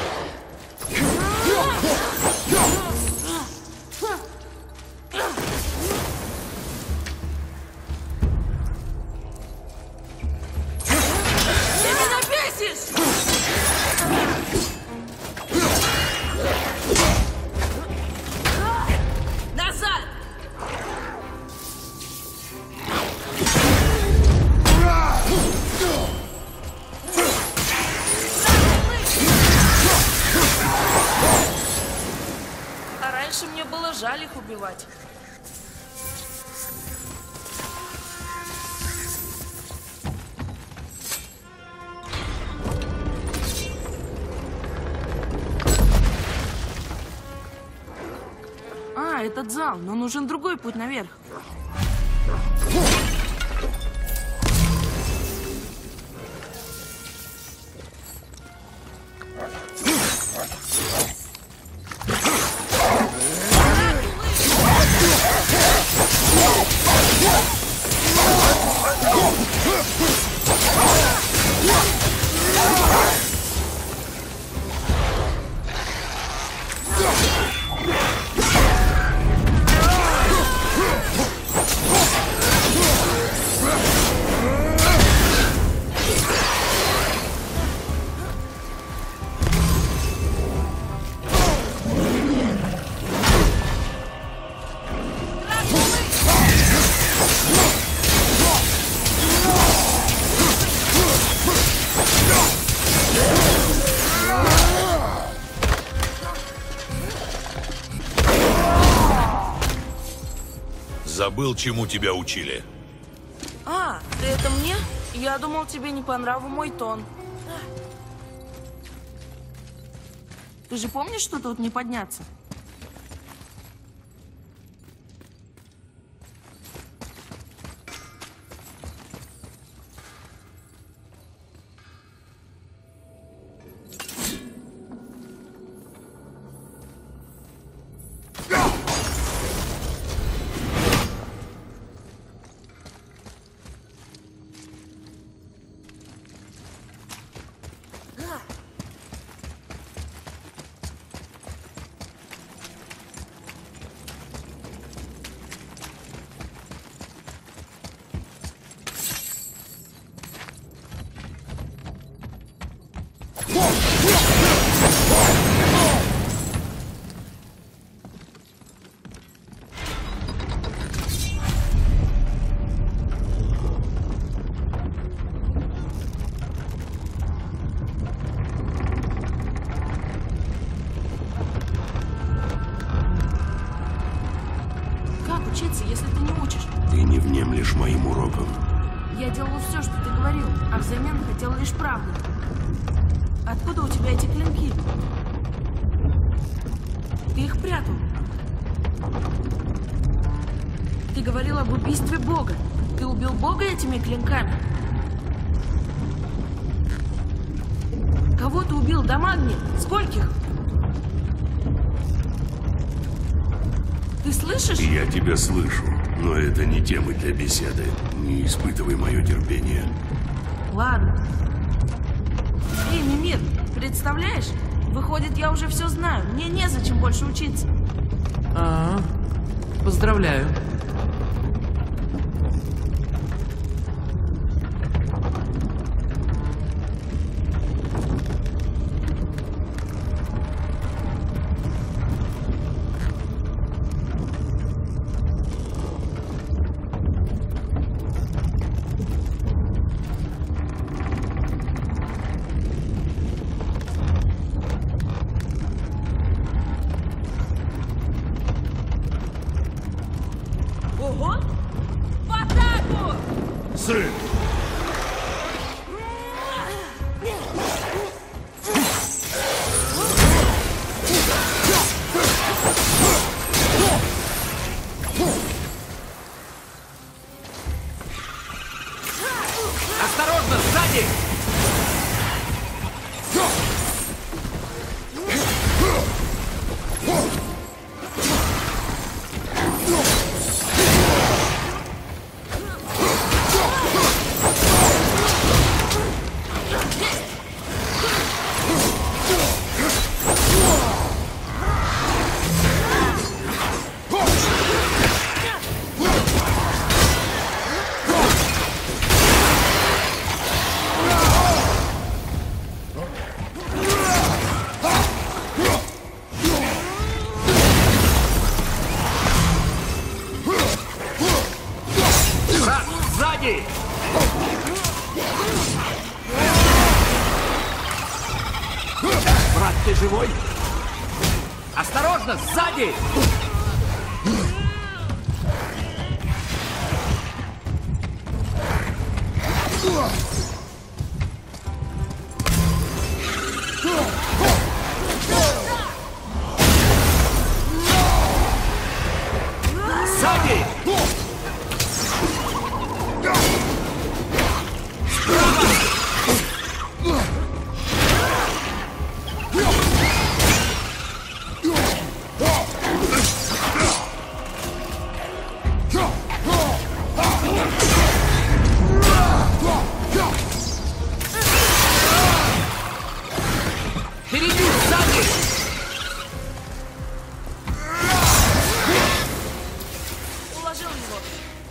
Ты меня бесишь! Назад! А раньше мне было жаль их убивать. А, этот зал, но нужен другой путь наверх. Забыл, чему тебя учили. А, ты это мне? Я думал, тебе не по нраву мой тон. Ты же помнишь, что тут не подняться? сделал все, что ты говорил, а взамен хотел лишь правду. Откуда у тебя эти клинки? Ты их прятал. Ты говорил об убийстве Бога. Ты убил Бога этими клинками? Кого ты убил, Дамагни? Скольких? Ты слышишь? Я тебя слышу, но это не темы для беседы. Не испытывай мое терпение. Ладно. Эй, Мимир, представляешь? Выходит, я уже все знаю. Мне незачем больше учиться. Поздравляю. Ого! В атаку! Сын! Осторожно, сзади! Сзади! Брат, ты живой? Осторожно, сзади! Сзади! Впереди, сзади! Уложил его.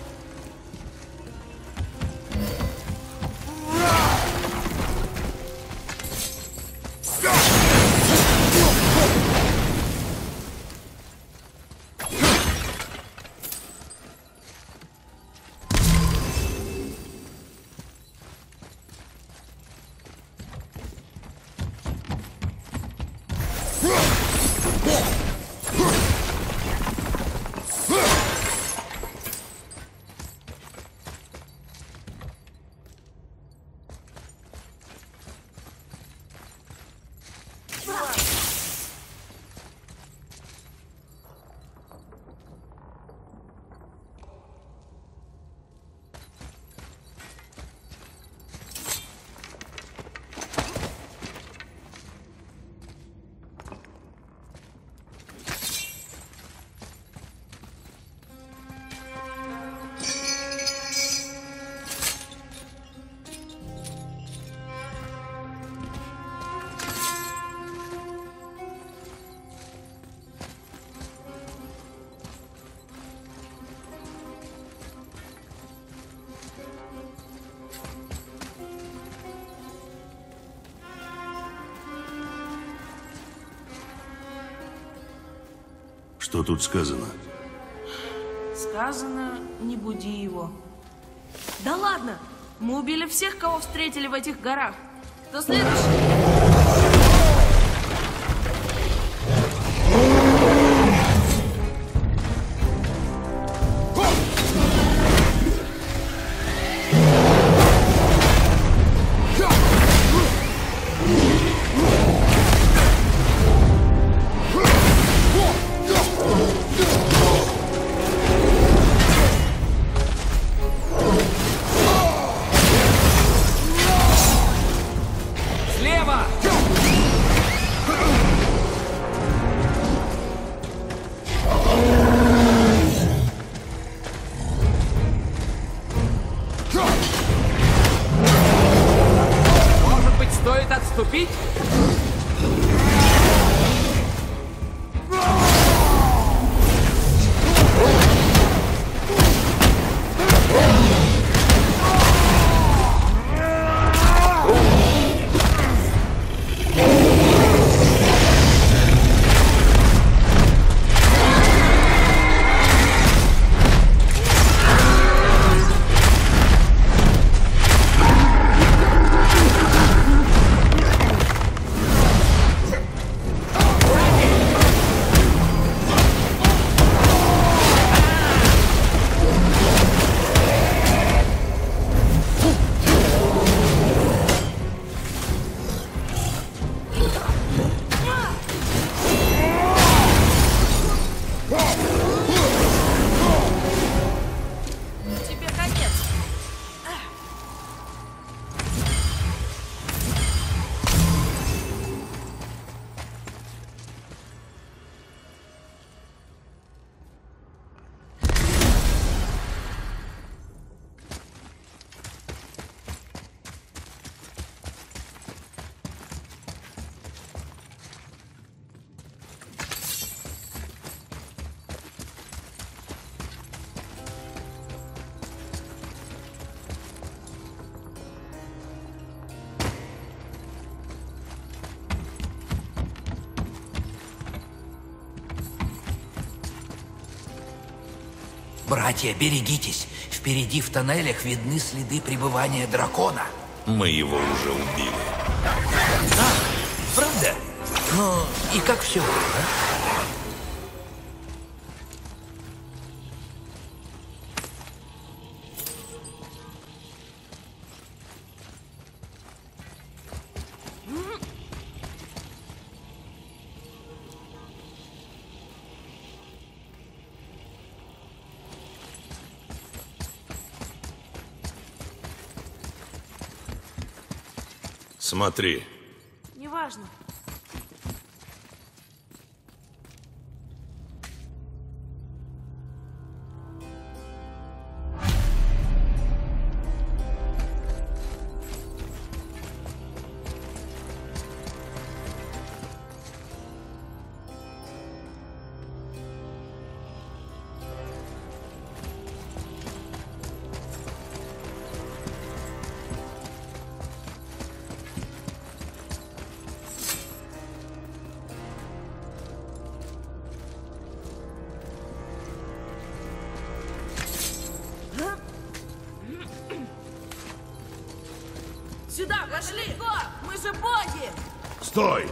Что тут сказано? Сказано, не буди его. Да ладно! Мы убили всех, кого встретили в этих горах. Кто следующий? отступить? Братья, берегитесь. Впереди в тоннелях видны следы пребывания дракона. Мы его уже убили. А, правда? Ну, и как все было, а? Смотри. Неважно. Сюда, пошли! Мы же боги! Стой!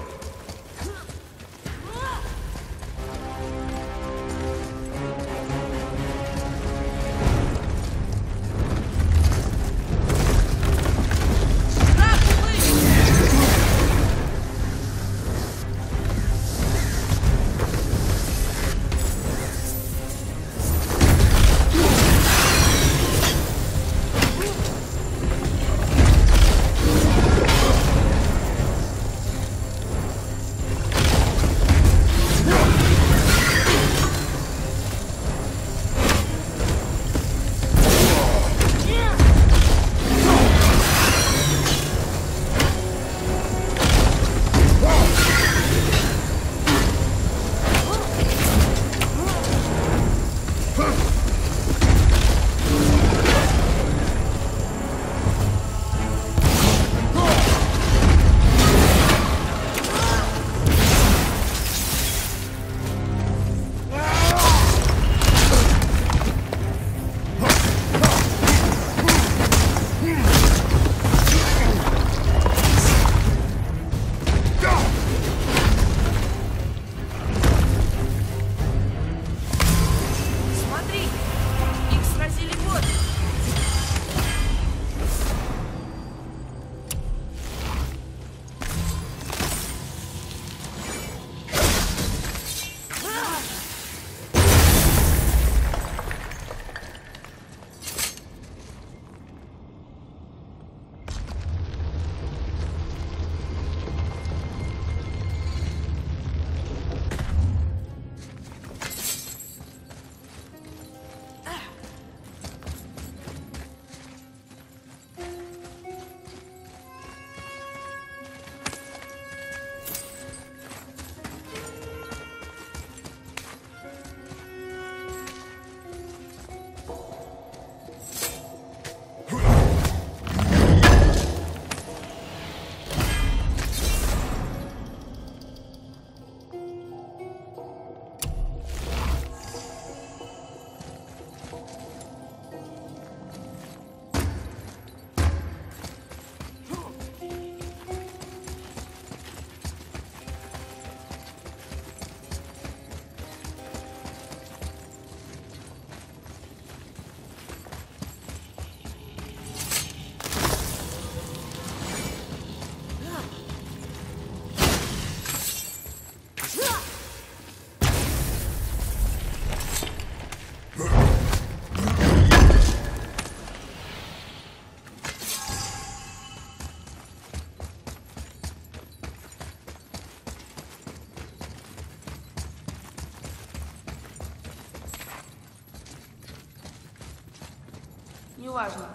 неважно.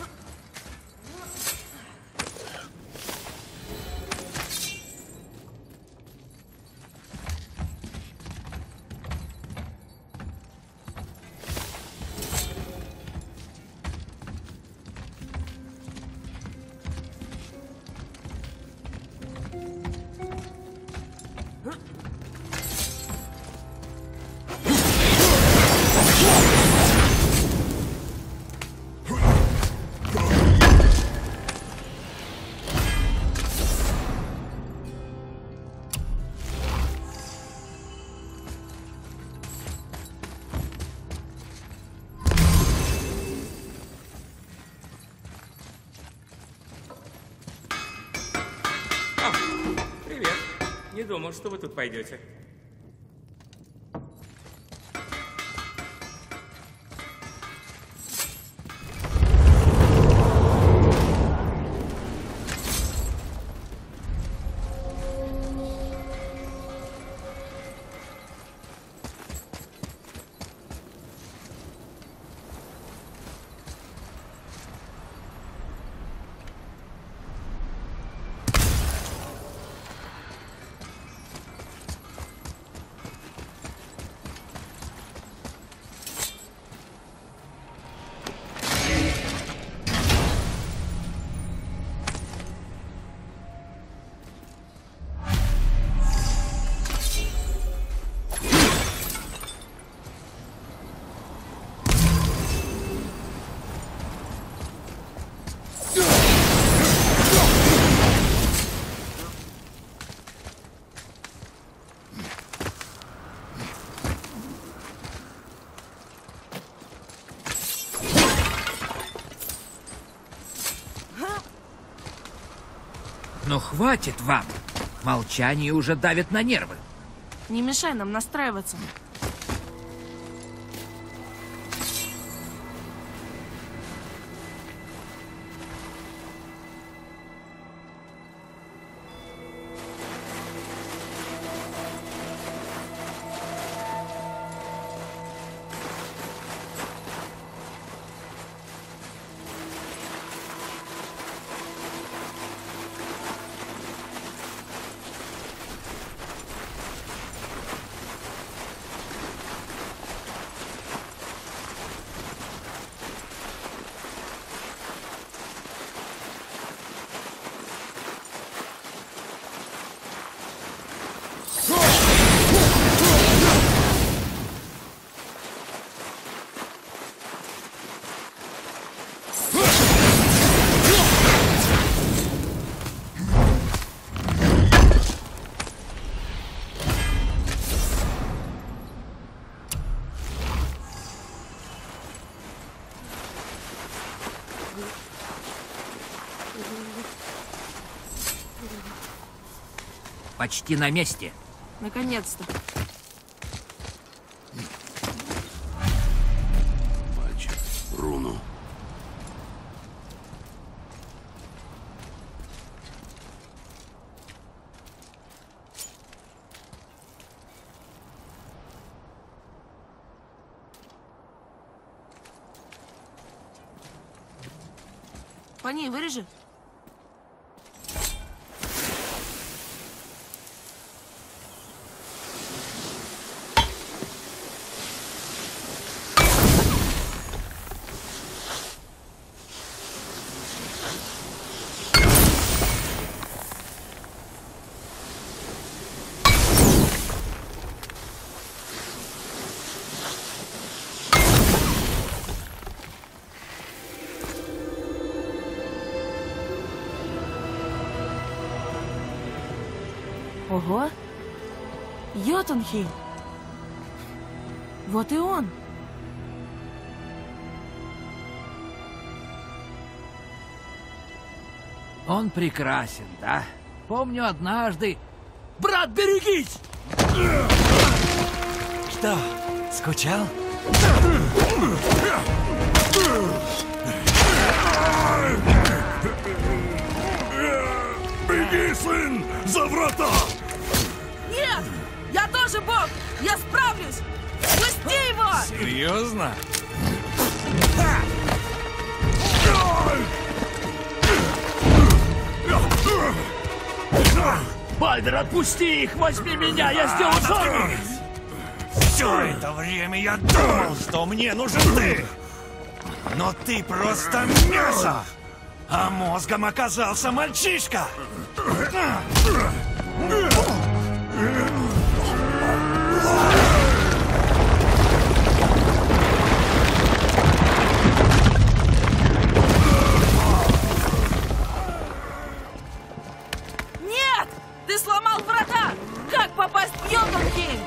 Привет. Не думал, что вы тут пойдете. Но хватит вам. Молчание уже давит на нервы. Не мешай нам настраиваться. Почти на месте. Наконец-то. Мальчик, руну. По ней вырежи. Ого! Йотунхейм! Вот и он! Он прекрасен, да? Помню однажды... Брат, берегись! Что, скучал? Беги, сын, за врата! Нет! Я тоже бог! Я справлюсь! Пусти его! Серьезно? Бальдер, отпусти их! Возьми меня! Я сделаю сам! Все это время я думал, что мне нужен ты! Но ты просто мясо! А мозгом оказался мальчишка! Нет! Ты сломал врата! Как попасть в Йотунхейм?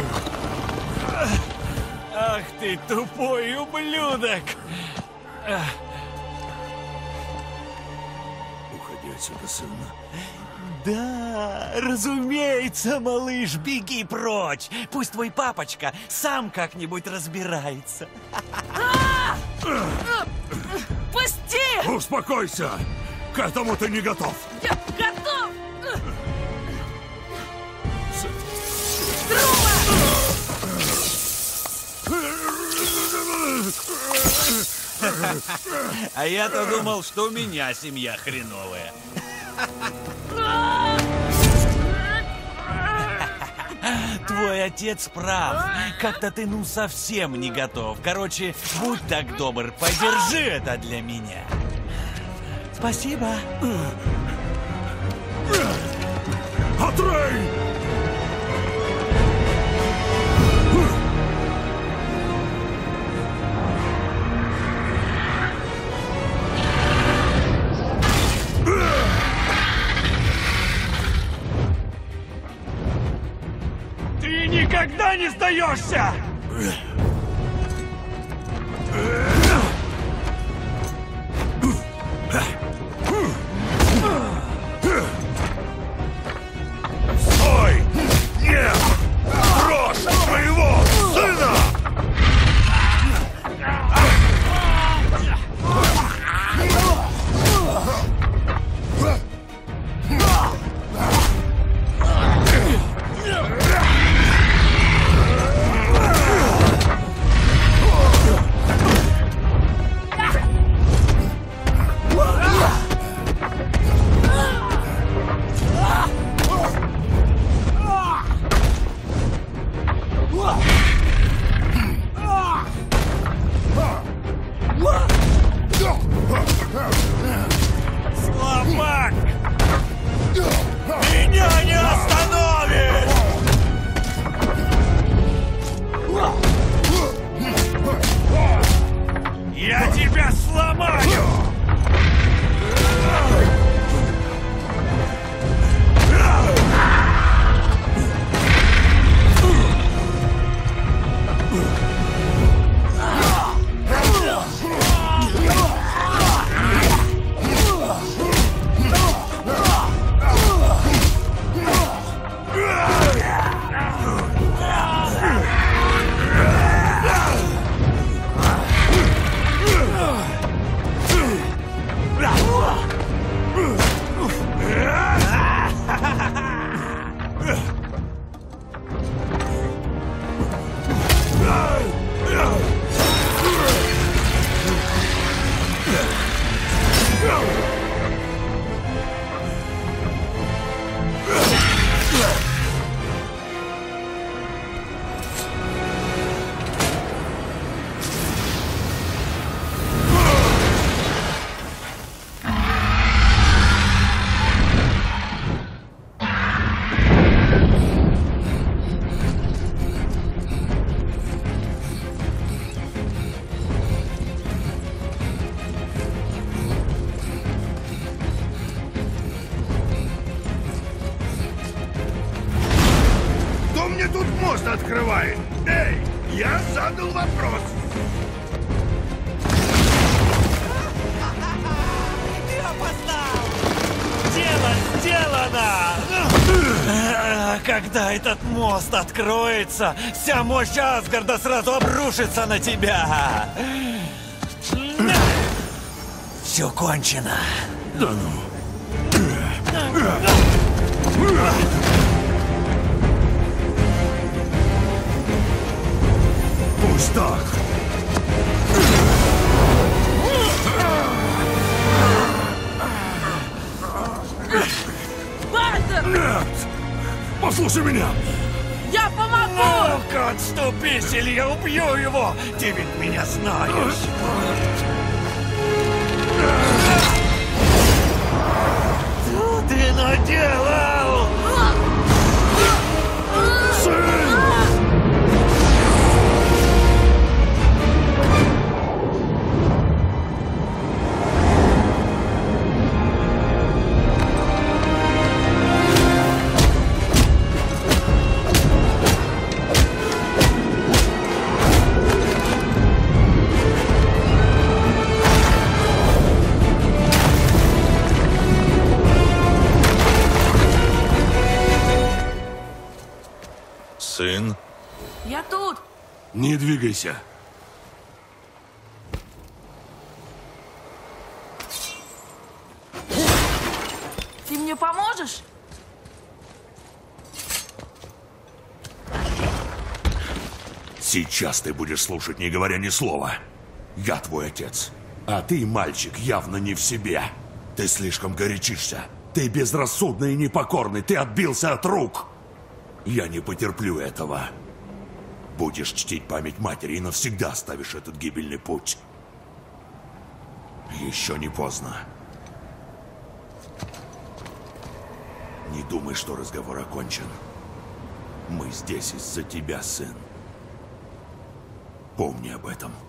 Ах ты тупой ублюдок! Уходи отсюда, сын. Да, разумеется, малыш, беги прочь. Пусть твой папочка сам как-нибудь разбирается. Пусти! Успокойся! К этому ты не готов! Я готов! А я-то думал, что у меня семья хреновая. Твой отец прав. Как-то ты ну совсем не готов. Короче, будь так добр, подержи это для меня. Спасибо. Атрей! Ты никогда не сдаешься! Стой! Нет! Брось моего сына! Слабак! Меня не остановишь! Я тебя сломаю! Кто мне тут мост открывает? Эй, я задал вопрос. Ты опоздал! Дело сделано! Когда этот мост откроется, вся мощь Асгарда сразу обрушится на тебя! Все кончено. Да ну. Пусть так. Послушай меня! Я помогу! Ну-ка, отступись, или я убью его! Ты ведь меня знаешь! Что ты наделал? Сын? Я тут. Не двигайся. Ты мне поможешь? Сейчас ты будешь слушать, не говоря ни слова. Я твой отец. А ты, мальчик, явно не в себе. Ты слишком горячишься. Ты безрассудный и непокорный. Ты отбился от рук. Я не потерплю этого. Будешь чтить память матери и навсегда оставишь этот гибельный путь. Еще не поздно. Не думай, что разговор окончен. Мы здесь из-за тебя, сын. Помни об этом.